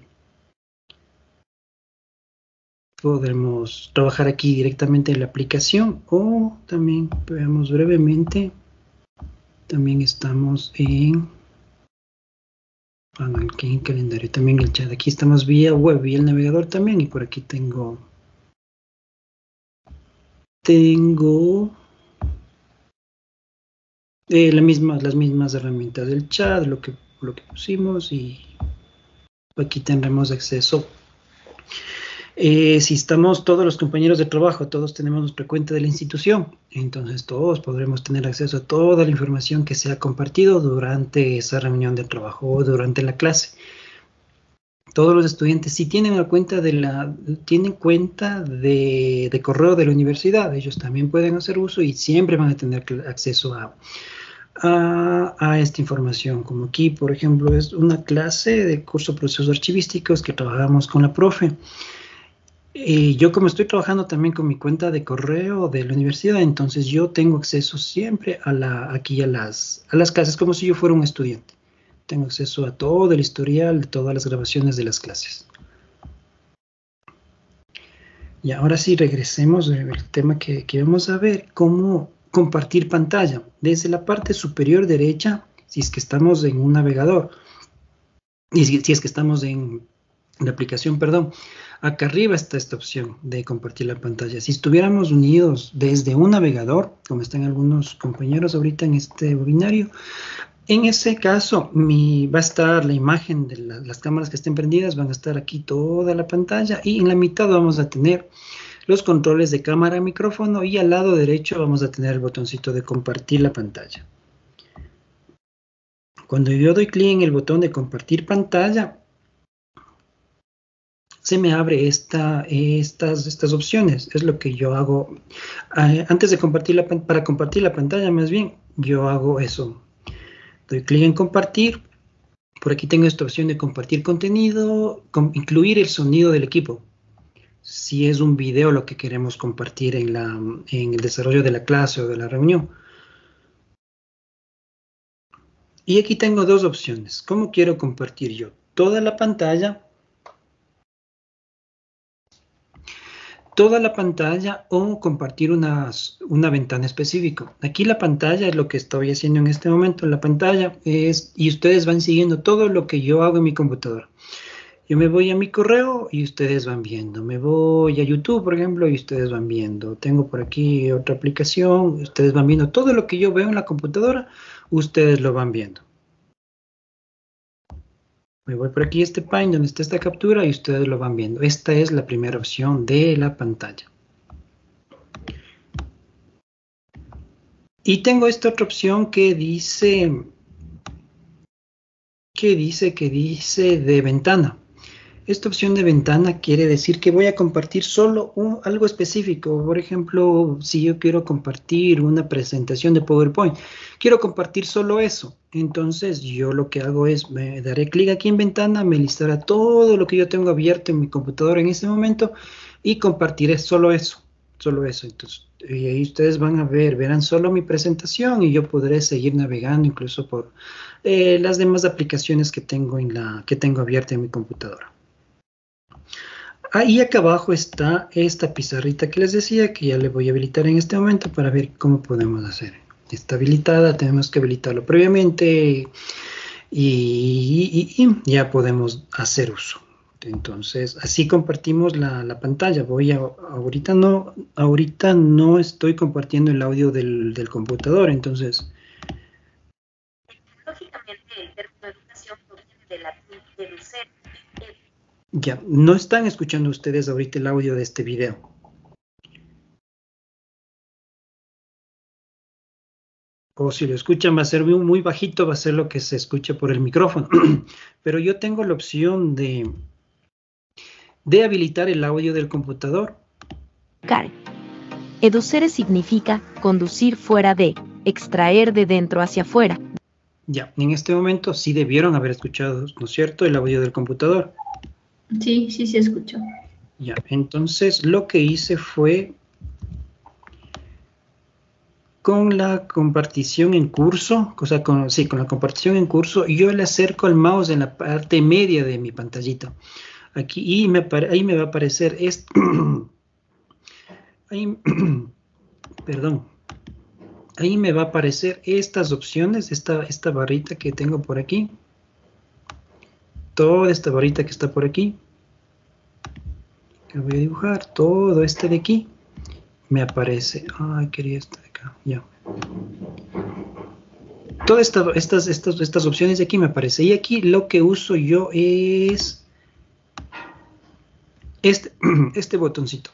Podremos trabajar aquí directamente en la aplicación o también, veamos brevemente, también estamos en, bueno, aquí en calendario, también el chat. Aquí estamos vía web y el navegador también, y por aquí tengo... Tengo eh, la misma, las mismas herramientas del chat, lo que, lo que pusimos, y aquí tendremos acceso. Eh, si estamos todos los compañeros de trabajo, todos tenemos nuestra cuenta de la institución, entonces todos podremos tener acceso a toda la información que se ha compartido durante esa reunión de trabajo o durante la clase. Todos los estudiantes, si tienen una cuenta de la, tienen cuenta de, de correo de la universidad, ellos también pueden hacer uso y siempre van a tener acceso a, a, a esta información. Como aquí, por ejemplo, es una clase de curso de procesos archivísticos que trabajamos con la profe. Y yo, como estoy trabajando también con mi cuenta de correo de la universidad, entonces yo tengo acceso siempre a la, aquí a las, a las clases, como si yo fuera un estudiante. Tengo acceso a todo el historial de todas las grabaciones de las clases. Y ahora sí, regresemos al tema que, que vamos a ver, cómo compartir pantalla. Desde la parte superior derecha, si es que estamos en un navegador, y si, si es que estamos en la aplicación, perdón, acá arriba está esta opción de compartir la pantalla. Si estuviéramos unidos desde un navegador, como están algunos compañeros ahorita en este webinario, en ese caso, mi, va a estar la imagen de la, las cámaras que estén prendidas, van a estar aquí toda la pantalla, y en la mitad vamos a tener los controles de cámara, micrófono, y al lado derecho vamos a tener el botoncito de compartir la pantalla. Cuando yo doy clic en el botón de compartir pantalla, se me abre esta, estas, estas opciones. Es lo que yo hago. Eh, antes de compartir la, para compartir la pantalla, más bien, yo hago eso. Doy clic en compartir. Por aquí tengo esta opción de compartir contenido, con, incluir el sonido del equipo. Si es un video lo que queremos compartir en, la, en el desarrollo de la clase o de la reunión. Y aquí tengo dos opciones. ¿Cómo quiero compartir yo? Toda la pantalla. Toda la pantalla o compartir una, una ventana específica. Aquí la pantalla es lo que estoy haciendo en este momento. La pantalla es, y ustedes van siguiendo todo lo que yo hago en mi computadora. Yo me voy a mi correo y ustedes van viendo. Me voy a YouTube, por ejemplo, y ustedes van viendo. Tengo por aquí otra aplicación, ustedes van viendo. Todo lo que yo veo en la computadora, ustedes lo van viendo. Me voy por aquí a este pane donde está esta captura y ustedes lo van viendo. Esta es la primera opción de la pantalla. Y tengo esta otra opción que dice, que dice, que dice de ventana. Esta opción de ventana quiere decir que voy a compartir solo un, algo específico. Por ejemplo, si yo quiero compartir una presentación de PowerPoint, quiero compartir solo eso. Entonces, yo lo que hago es, me daré clic aquí en ventana, me listará todo lo que yo tengo abierto en mi computadora en este momento y compartiré solo eso, solo eso. Entonces, y ahí ustedes van a ver, verán solo mi presentación y yo podré seguir navegando incluso por eh, las demás aplicaciones que tengo, en la, que tengo abierta en mi computadora. Ahí acá abajo está esta pizarrita que les decía, que ya le voy a habilitar en este momento para ver cómo podemos hacer. Está habilitada, tenemos que habilitarlo previamente y, y, y ya podemos hacer uso. Entonces, así compartimos la, la pantalla. Voy a, ahorita no, ahorita no estoy compartiendo el audio del, del computador, entonces. Lógicamente, el término educación proviene de la de Lucero. Ya, no están escuchando ustedes ahorita el audio de este video. O si lo escuchan va a ser muy, muy bajito, va a ser lo que se escucha por el micrófono. Pero yo tengo la opción de, de habilitar el audio del computador. Educere significa conducir fuera de, extraer de dentro hacia afuera. Ya, en este momento sí debieron haber escuchado, ¿no es cierto?, el audio del computador. Sí, sí se escuchó. Ya, entonces lo que hice fue con la compartición en curso, o sea, con, sí, con la compartición en curso, yo le acerco el mouse en la parte media de mi pantallita. Aquí, y me, ahí me va a aparecer esto. Ahí, perdón. Ahí me va a aparecer estas opciones, esta, esta barrita que tengo por aquí. Toda esta barrita que está por aquí. Que voy a dibujar. Todo este de aquí. Me aparece. Ay, quería esta de acá. Ya. Todas esta, estas, estas, estas opciones de aquí me aparece. Y aquí lo que uso yo es este, este botoncito.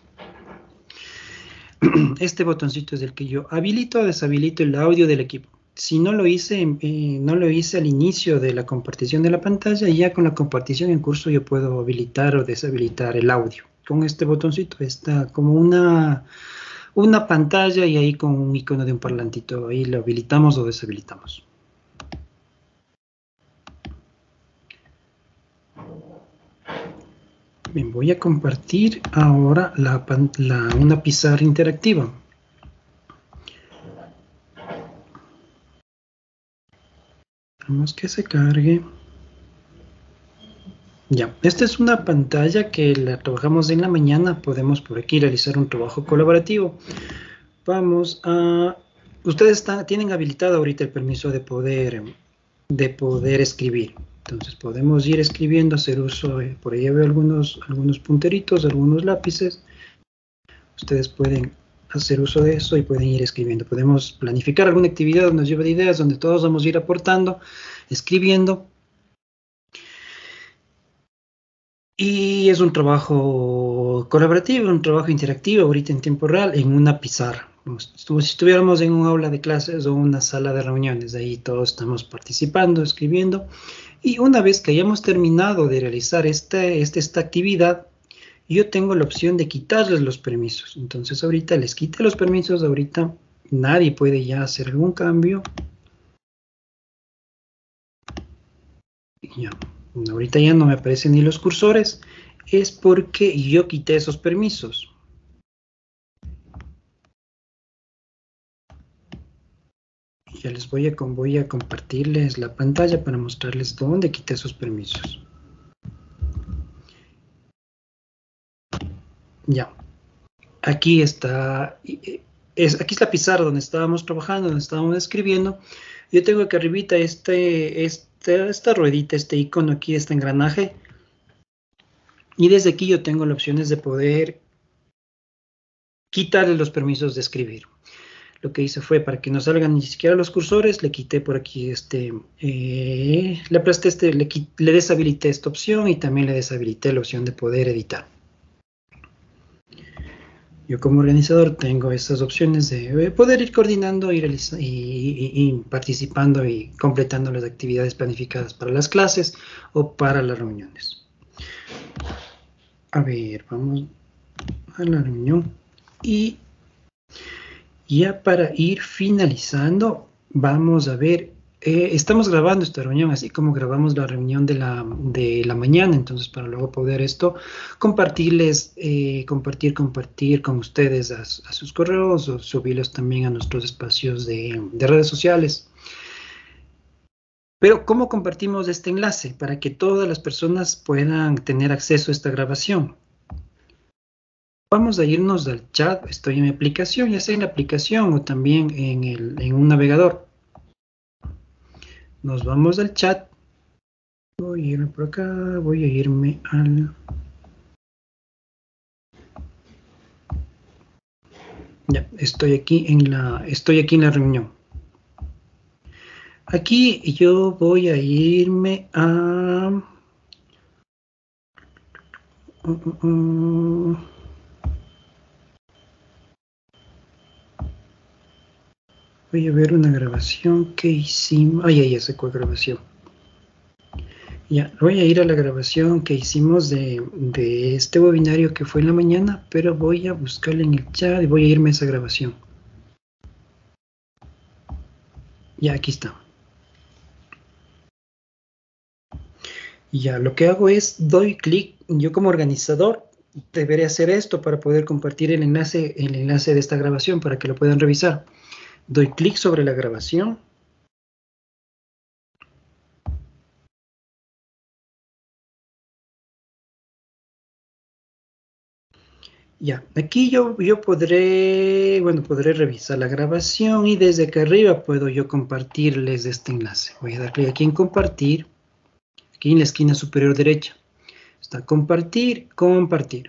Este botoncito es el que yo habilito o deshabilito el audio del equipo. Si no lo hice, eh, no lo hice al inicio de la compartición de la pantalla, ya con la compartición en curso yo puedo habilitar o deshabilitar el audio. Con este botoncito está como una, una pantalla y ahí con un icono de un parlantito. Ahí lo habilitamos o deshabilitamos. Bien, voy a compartir ahora la, la, una pizarra interactiva. Vamos que se cargue. Ya, esta es una pantalla que la trabajamos en la mañana. Podemos por aquí realizar un trabajo colaborativo. Vamos a... Ustedes están, tienen habilitado ahorita el permiso de poder, de poder escribir. Entonces podemos ir escribiendo, hacer uso, eh, por ahí veo algunos, algunos punteritos, algunos lápices. Ustedes pueden hacer uso de eso y pueden ir escribiendo. Podemos planificar alguna actividad donde nos lleve de ideas, donde todos vamos a ir aportando, escribiendo. Y es un trabajo colaborativo, un trabajo interactivo, ahorita en tiempo real, en una pizarra. Como si estuviéramos en un aula de clases o una sala de reuniones, ahí todos estamos participando, escribiendo. Y una vez que hayamos terminado de realizar esta, esta, esta actividad, yo tengo la opción de quitarles los permisos. Entonces ahorita les quité los permisos, ahorita nadie puede ya hacer algún cambio. Ya. Ahorita ya no me aparecen ni los cursores, es porque yo quité esos permisos. Ya les voy a, voy a compartirles la pantalla para mostrarles dónde quité esos permisos. Ya. Aquí está, es, aquí es la pizarra donde estábamos trabajando, donde estábamos escribiendo. Yo tengo aquí arribita este, este, esta ruedita, este icono aquí, este engranaje. Y desde aquí yo tengo las opciones de poder quitarle los permisos de escribir. Lo que hice fue, para que no salgan ni siquiera los cursores, le quité por aquí este, eh, le aplasté este, le, le deshabilité esta opción y también le deshabilité la opción de poder editar. Yo como organizador tengo estas opciones de poder ir coordinando y, y, y, y participando y completando las actividades planificadas para las clases o para las reuniones. A ver, vamos a la reunión. Y ya para ir finalizando, vamos a ver, eh, estamos grabando esta reunión, así como grabamos la reunión de la, de la mañana, entonces para luego poder esto, compartirles, eh, compartir, compartir con ustedes a, a sus correos o subirlos también a nuestros espacios de, de redes sociales. Pero, ¿cómo compartimos este enlace para que todas las personas puedan tener acceso a esta grabación? Vamos a irnos al chat, estoy en mi aplicación, ya sea en la aplicación o también en, el, en un navegador. Nos vamos al chat. Voy a irme por acá, voy a irme al... Ya, estoy aquí en la, estoy aquí en la reunión. Aquí yo voy a irme a... Uh, uh, uh. Voy a ver una grabación que hicimos. Ay, ya sé cuál grabación. Ya, voy a ir a la grabación que hicimos de, de este webinario que fue en la mañana, pero voy a buscarla en el chat y voy a irme a esa grabación. Ya, aquí está. Ya, lo que hago es, doy clic, yo como organizador deberé hacer esto para poder compartir el enlace, el enlace de esta grabación para que lo puedan revisar. Doy clic sobre la grabación. Ya, aquí yo, yo podré, bueno, podré revisar la grabación y desde acá arriba puedo yo compartirles este enlace. Voy a dar clic aquí en compartir, aquí en la esquina superior derecha. Está compartir, compartir.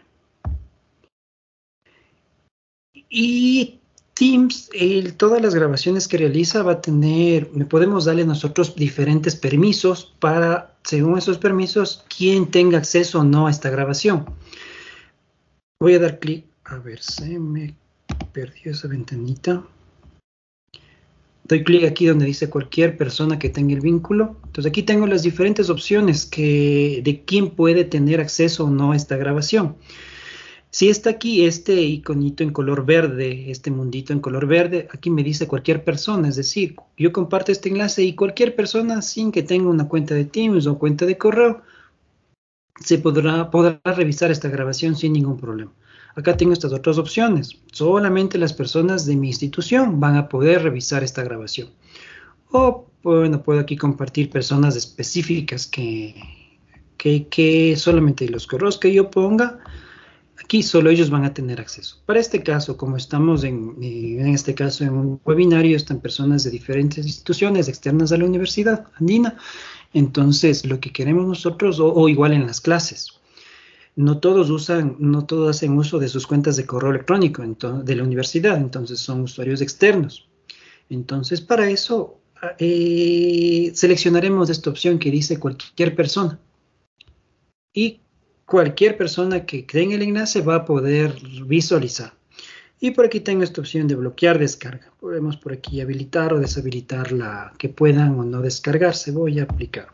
Y Teams, el, todas las grabaciones que realiza va a tener, podemos darle nosotros diferentes permisos para, según esos permisos, quién tenga acceso o no a esta grabación. Voy a dar clic, a ver, se me perdió esa ventanita. Doy clic aquí donde dice cualquier persona que tenga el vínculo. Entonces aquí tengo las diferentes opciones que, de quién puede tener acceso o no a esta grabación. Si está aquí este iconito en color verde, este mundito en color verde, aquí me dice cualquier persona, es decir, yo comparto este enlace y cualquier persona sin que tenga una cuenta de Teams o cuenta de correo, se podrá, podrá revisar esta grabación sin ningún problema. Acá tengo estas otras opciones. Solamente las personas de mi institución van a poder revisar esta grabación. O, bueno, puedo aquí compartir personas específicas que, que, que solamente los correos que yo ponga, aquí solo ellos van a tener acceso. Para este caso, como estamos en, en este caso en un webinario, están personas de diferentes instituciones externas a la Universidad Andina, entonces lo que queremos nosotros, o, o igual en las clases, no todos usan, no todos hacen uso de sus cuentas de correo electrónico entonces, de la universidad, entonces son usuarios externos. Entonces para eso eh, seleccionaremos esta opción que dice cualquier persona. Y cualquier persona que tenga el enlace va a poder visualizar. Y por aquí tengo esta opción de bloquear descarga. Podemos por aquí habilitar o deshabilitar la que puedan o no descargarse. Voy a aplicar.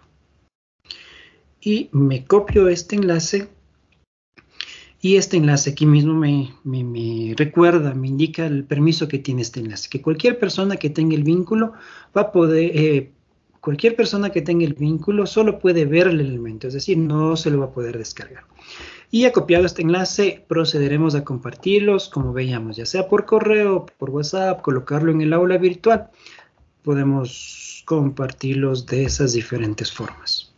Y me copio este enlace. Y este enlace aquí mismo me, me, me recuerda, me indica el permiso que tiene este enlace. Que cualquier persona que tenga el vínculo va a poder... Eh, Cualquier persona que tenga el vínculo solo puede ver el elemento, es decir, no se lo va a poder descargar. Y ya copiado este enlace, procederemos a compartirlos, como veíamos, ya sea por correo, por WhatsApp, colocarlo en el aula virtual. Podemos compartirlos de esas diferentes formas.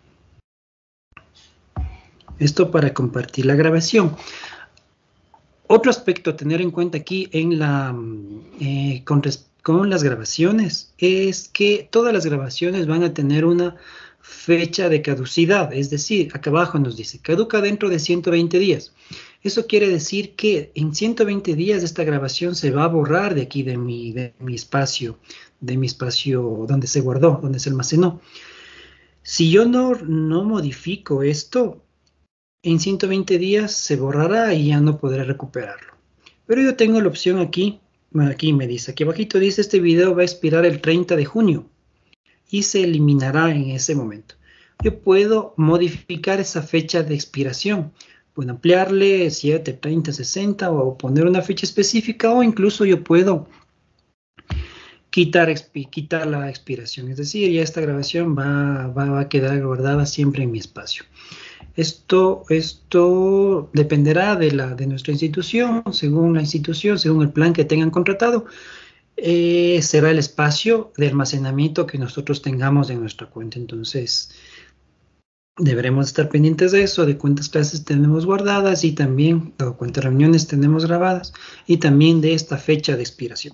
Esto para compartir la grabación. Otro aspecto a tener en cuenta aquí en la, eh, con respecto con las grabaciones es que todas las grabaciones van a tener una fecha de caducidad, es decir, acá abajo nos dice, caduca dentro de ciento veinte días. Eso quiere decir que en ciento veinte días esta grabación se va a borrar de aquí de mi, de mi espacio, de mi espacio donde se guardó, donde se almacenó. Si yo no, no modifico esto, en ciento veinte días se borrará y ya no podré recuperarlo. Pero yo tengo la opción aquí. Aquí me dice, aquí abajito dice, este video va a expirar el treinta de junio y se eliminará en ese momento. Yo puedo modificar esa fecha de expiración. Puedo ampliarle siete, treinta, sesenta o poner una fecha específica, o incluso yo puedo quitar, quitar la expiración. Es decir, ya esta grabación va, va, va a quedar guardada siempre en mi espacio. Esto, esto dependerá de, la, de nuestra institución, según la institución, según el plan que tengan contratado. Eh, será el espacio de almacenamiento que nosotros tengamos en nuestra cuenta. Entonces, deberemos estar pendientes de eso, de cuántas clases tenemos guardadas y también de cuántas reuniones tenemos grabadas y también de esta fecha de expiración.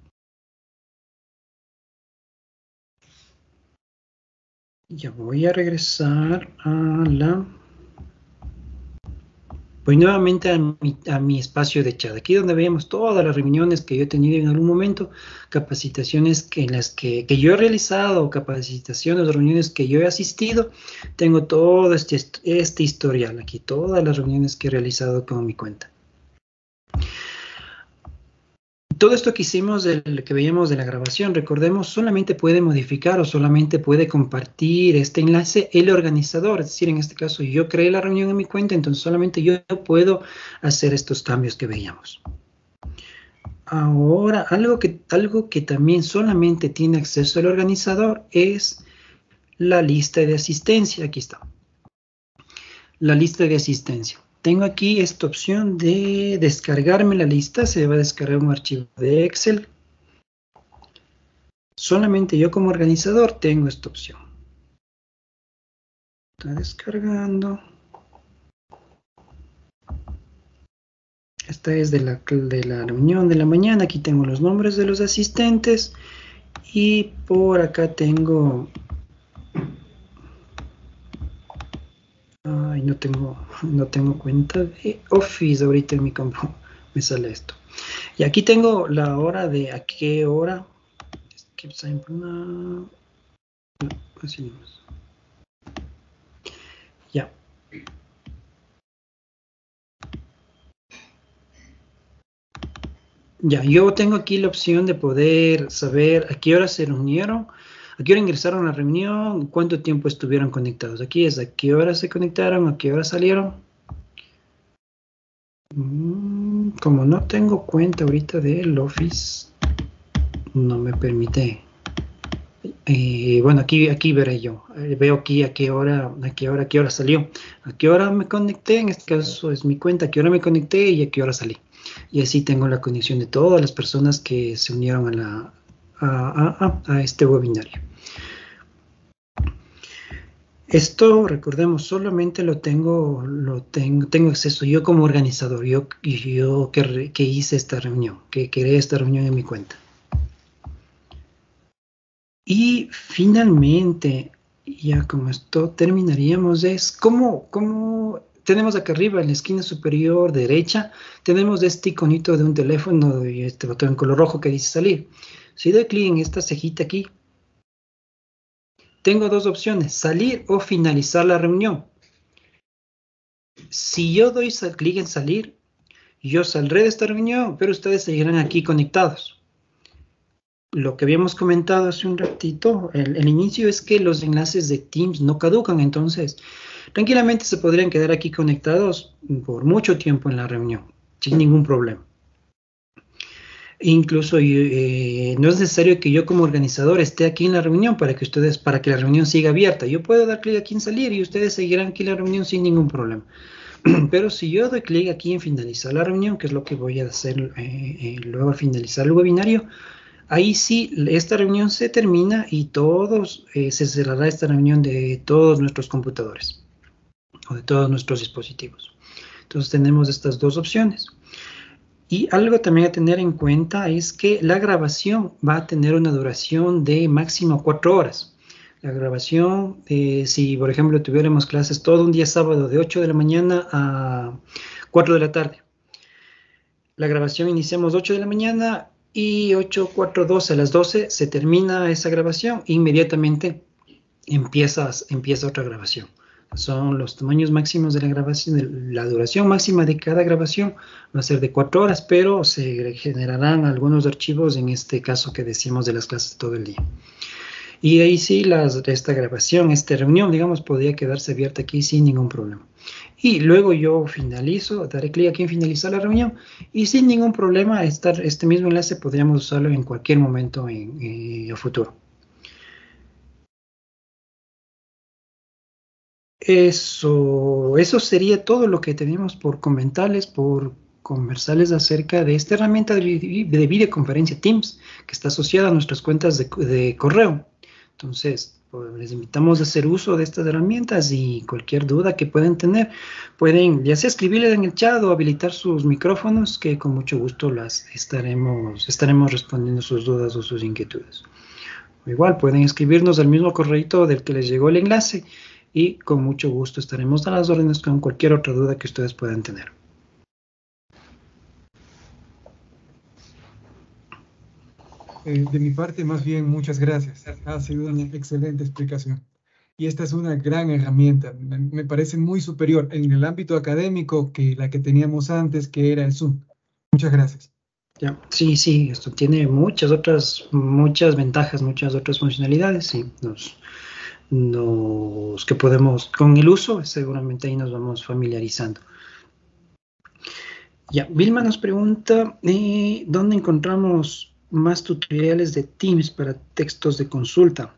Ya voy a regresar a la... Voy nuevamente a mi, a mi espacio de chat, aquí donde veíamos todas las reuniones que yo he tenido en algún momento, capacitaciones que, en las que, que yo he realizado, capacitaciones, reuniones que yo he asistido. Tengo todo este, este historial aquí, todas las reuniones que he realizado con mi cuenta. Todo esto que hicimos, el que veíamos de la grabación, recordemos, solamente puede modificar o solamente puede compartir este enlace el organizador. Es decir, en este caso yo creé la reunión en mi cuenta, entonces solamente yo puedo hacer estos cambios que veíamos. Ahora, algo que, algo que también solamente tiene acceso el organizador es la lista de asistencia. Aquí está. La lista de asistencia. Tengo aquí esta opción de descargarme la lista. Se va a descargar un archivo de Excel. Solamente yo como organizador tengo esta opción. Está descargando. Esta es de la, de la reunión de la mañana. Aquí tengo los nombres de los asistentes. Y por acá tengo... Ay, no tengo, no tengo cuenta de Office ahorita en mi campo. Me sale esto. Y aquí tengo la hora de a qué hora. Ya. Ya, yo tengo aquí la opción de poder saber a qué hora se reunieron, a qué hora ingresaron a la reunión, cuánto tiempo estuvieron conectados. Aquí es a qué hora se conectaron, a qué hora salieron. Como no tengo cuenta ahorita del Office, no me permite. Eh, bueno, aquí, aquí veré yo. Eh, veo aquí a qué hora, a qué hora, a qué hora salió. A qué hora me conecté, en este caso es mi cuenta, a qué hora me conecté y a qué hora salí. Y así tengo la conexión de todas las personas que se unieron a, la, a, a, a este webinario. Esto, recordemos, solamente lo tengo, lo tengo, tengo acceso yo como organizador, yo, yo que, que hice esta reunión, que creé esta reunión en mi cuenta. Y finalmente, ya con esto terminaríamos, es cómo, cómo tenemos acá arriba en la esquina superior derecha, tenemos este iconito de un teléfono y este botón en color rojo que dice salir. Si doy clic en esta cejita aquí, tengo dos opciones, salir o finalizar la reunión. Si yo doy clic en salir, yo saldré de esta reunión, pero ustedes seguirán aquí conectados. Lo que habíamos comentado hace un ratito, el, el inicio es que los enlaces de Teams no caducan, entonces tranquilamente se podrían quedar aquí conectados por mucho tiempo en la reunión, sin ningún problema. Incluso eh, no es necesario que yo como organizador esté aquí en la reunión para que ustedes, para que la reunión siga abierta. Yo puedo dar clic aquí en salir y ustedes seguirán aquí en la reunión sin ningún problema. Pero si yo doy clic aquí en finalizar la reunión, que es lo que voy a hacer eh, eh, luego al finalizar el webinario, ahí sí, esta reunión se termina y todos, eh, se cerrará esta reunión de todos nuestros computadores o de todos nuestros dispositivos. Entonces tenemos estas dos opciones. Y algo también a tener en cuenta es que la grabación va a tener una duración de máximo cuatro horas. La grabación, eh, si por ejemplo tuviéramos clases todo un día sábado de ocho de la mañana a cuatro de la tarde. La grabación iniciamos ocho de la mañana y ocho, cuatro, doce, a las doce se termina esa grabación. Inmediatamente empieza, empieza otra grabación. Son los tamaños máximos de la grabación. La duración máxima de cada grabación va a ser de cuatro horas, pero se generarán algunos archivos, en este caso que decíamos de las clases todo el día. Y ahí sí, las, esta grabación, esta reunión, digamos, podría quedarse abierta aquí sin ningún problema. y luego yo finalizo, daré clic aquí en finalizar la reunión y sin ningún problema estar, este mismo enlace podríamos usarlo en cualquier momento en, en el futuro. Eso, eso sería todo lo que tenemos por comentarles, por conversarles acerca de esta herramienta de, de videoconferencia Teams que está asociada a nuestras cuentas de, de correo. Entonces, pues, les invitamos a hacer uso de estas herramientas y cualquier duda que puedan tener, pueden ya sea escribirles en el chat o habilitar sus micrófonos, que con mucho gusto las estaremos, estaremos respondiendo sus dudas o sus inquietudes. O igual, pueden escribirnos al mismo correo del que les llegó el enlace y con mucho gusto estaremos a las órdenes con cualquier otra duda que ustedes puedan tener. Eh, de mi parte, más bien, muchas gracias. Ha sido una excelente explicación. Y esta es una gran herramienta. Me, me parece muy superior en el ámbito académico que la que teníamos antes, que era el Zoom. Muchas gracias. Ya, sí, sí, esto tiene muchas otras, muchas ventajas, muchas otras funcionalidades. Sí, nos... Nos, que podemos, con el uso, seguramente ahí nos vamos familiarizando. Ya, Vilma nos pregunta, eh, ¿dónde encontramos más tutoriales de Teams para textos de consulta?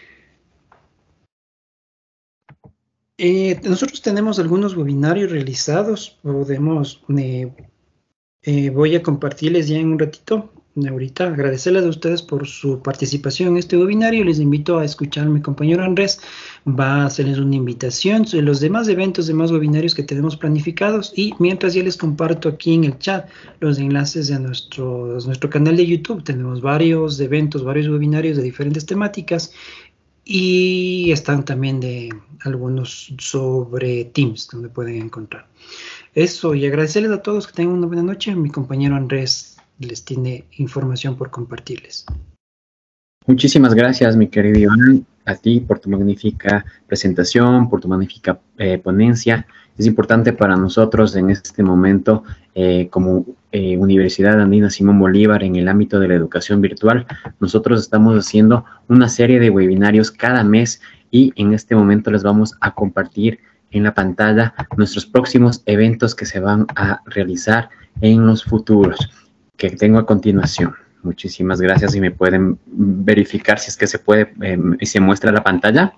Eh, nosotros tenemos algunos webinarios realizados, podemos, eh, eh, voy a compartirles ya en un ratito. Ahorita agradecerles a ustedes por su participación en este webinario. Les invito a escuchar a mi compañero Andrés. Va a hacerles una invitación sobre los demás eventos, demás webinarios que tenemos planificados. Y mientras ya les comparto aquí en el chat los enlaces de nuestro, nuestro canal de YouTube. Tenemos varios eventos, varios webinarios de diferentes temáticas. Y están también de algunos sobre Teams, donde pueden encontrar. Eso, y agradecerles a todos que tengan una buena noche. Mi compañero Andrés les tiene información por compartirles. Muchísimas gracias, mi querido Iván, a ti por tu magnífica presentación, por tu magnífica eh, ponencia. Es importante para nosotros en este momento, eh, como eh, Universidad Andina Simón Bolívar, en el ámbito de la educación virtual, nosotros estamos haciendo una serie de webinarios cada mes y en este momento les vamos a compartir en la pantalla nuestros próximos eventos que se van a realizar en los futuros, que tengo a continuación. Muchísimas gracias y me pueden verificar si es que se puede eh, y se muestra la pantalla.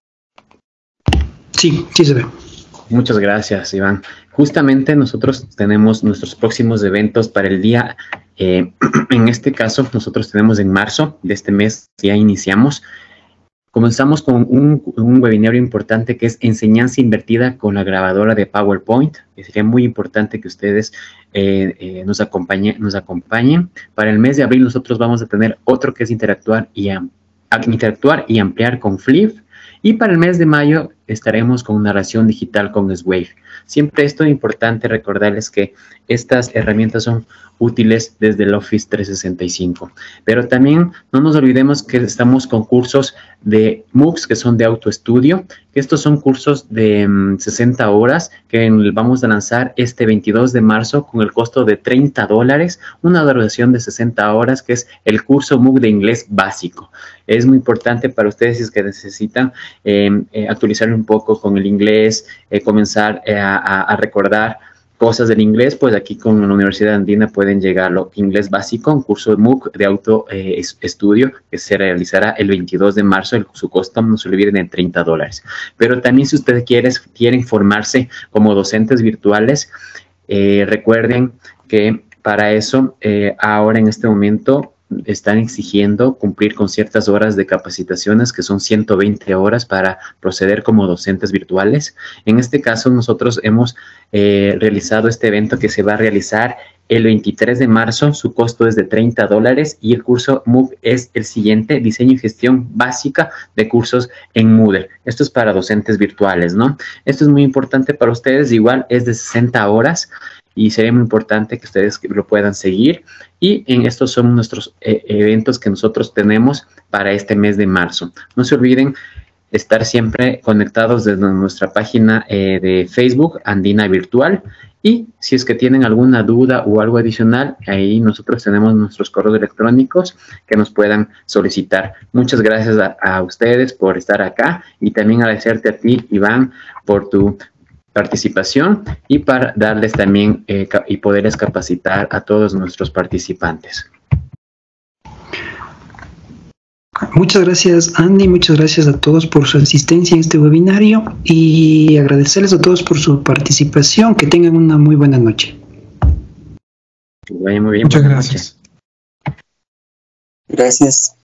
Sí, sí se ve. Muchas gracias, Iván. Justamente nosotros tenemos nuestros próximos eventos para el día, eh, en este caso nosotros tenemos en marzo de este mes, ya iniciamos. Comenzamos con un, un webinario importante que es enseñanza invertida con la grabadora de PowerPoint. Y sería muy importante que ustedes eh, eh, nos, acompañe, nos acompañen. Para el mes de abril nosotros vamos a tener otro que es interactuar y, interactuar y ampliar con Flip. Y para el mes de mayo estaremos con narración digital con Swave. Siempre esto es importante recordarles que estas herramientas son útiles desde el Office trescientos sesenta y cinco. Pero también no nos olvidemos que estamos con cursos de MOOCs que son de autoestudio, que estos son cursos de um, sesenta horas que vamos a lanzar este veintidós de marzo con el costo de treinta dólares, una duración de sesenta horas que es el curso MOOC de inglés básico. Es muy importante para ustedes si es que necesitan eh, eh, actualizar un poco con el inglés, eh, comenzar eh, a, a recordar cosas del inglés, pues aquí con la Universidad Andina pueden llegar a lo inglés básico, un curso de MOOC de auto eh, estudio que se realizará el veintidós de marzo, el, su costo no se olviden de treinta dólares. Pero también si ustedes quieren, quieren formarse como docentes virtuales, eh, recuerden que para eso eh, ahora en este momento están exigiendo cumplir con ciertas horas de capacitaciones que son ciento veinte horas para proceder como docentes virtuales. En este caso nosotros hemos eh, realizado este evento que se va a realizar el veintitrés de marzo, su costo es de treinta dólares y el curso MOOC es el siguiente, diseño y gestión básica de cursos en Moodle. Esto es para docentes virtuales, ¿no? Esto es muy importante para ustedes, igual es de sesenta horas. Y sería muy importante que ustedes lo puedan seguir. Y en estos son nuestros eh, eventos que nosotros tenemos para este mes de marzo. No se olviden estar siempre conectados desde nuestra página eh, de Facebook, Andina Virtual. Y si es que tienen alguna duda o algo adicional, ahí nosotros tenemos nuestros correos electrónicos que nos puedan solicitar. Muchas gracias a, a ustedes por estar acá y también agradecerte a ti, Iván, por tu participación y para darles también eh, y poderles capacitar a todos nuestros participantes. Muchas gracias, Andy, muchas gracias a todos por su asistencia en este webinario y agradecerles a todos por su participación. Que tengan una muy buena noche. Vaya muy bien. Muchas gracias. Noche. Gracias.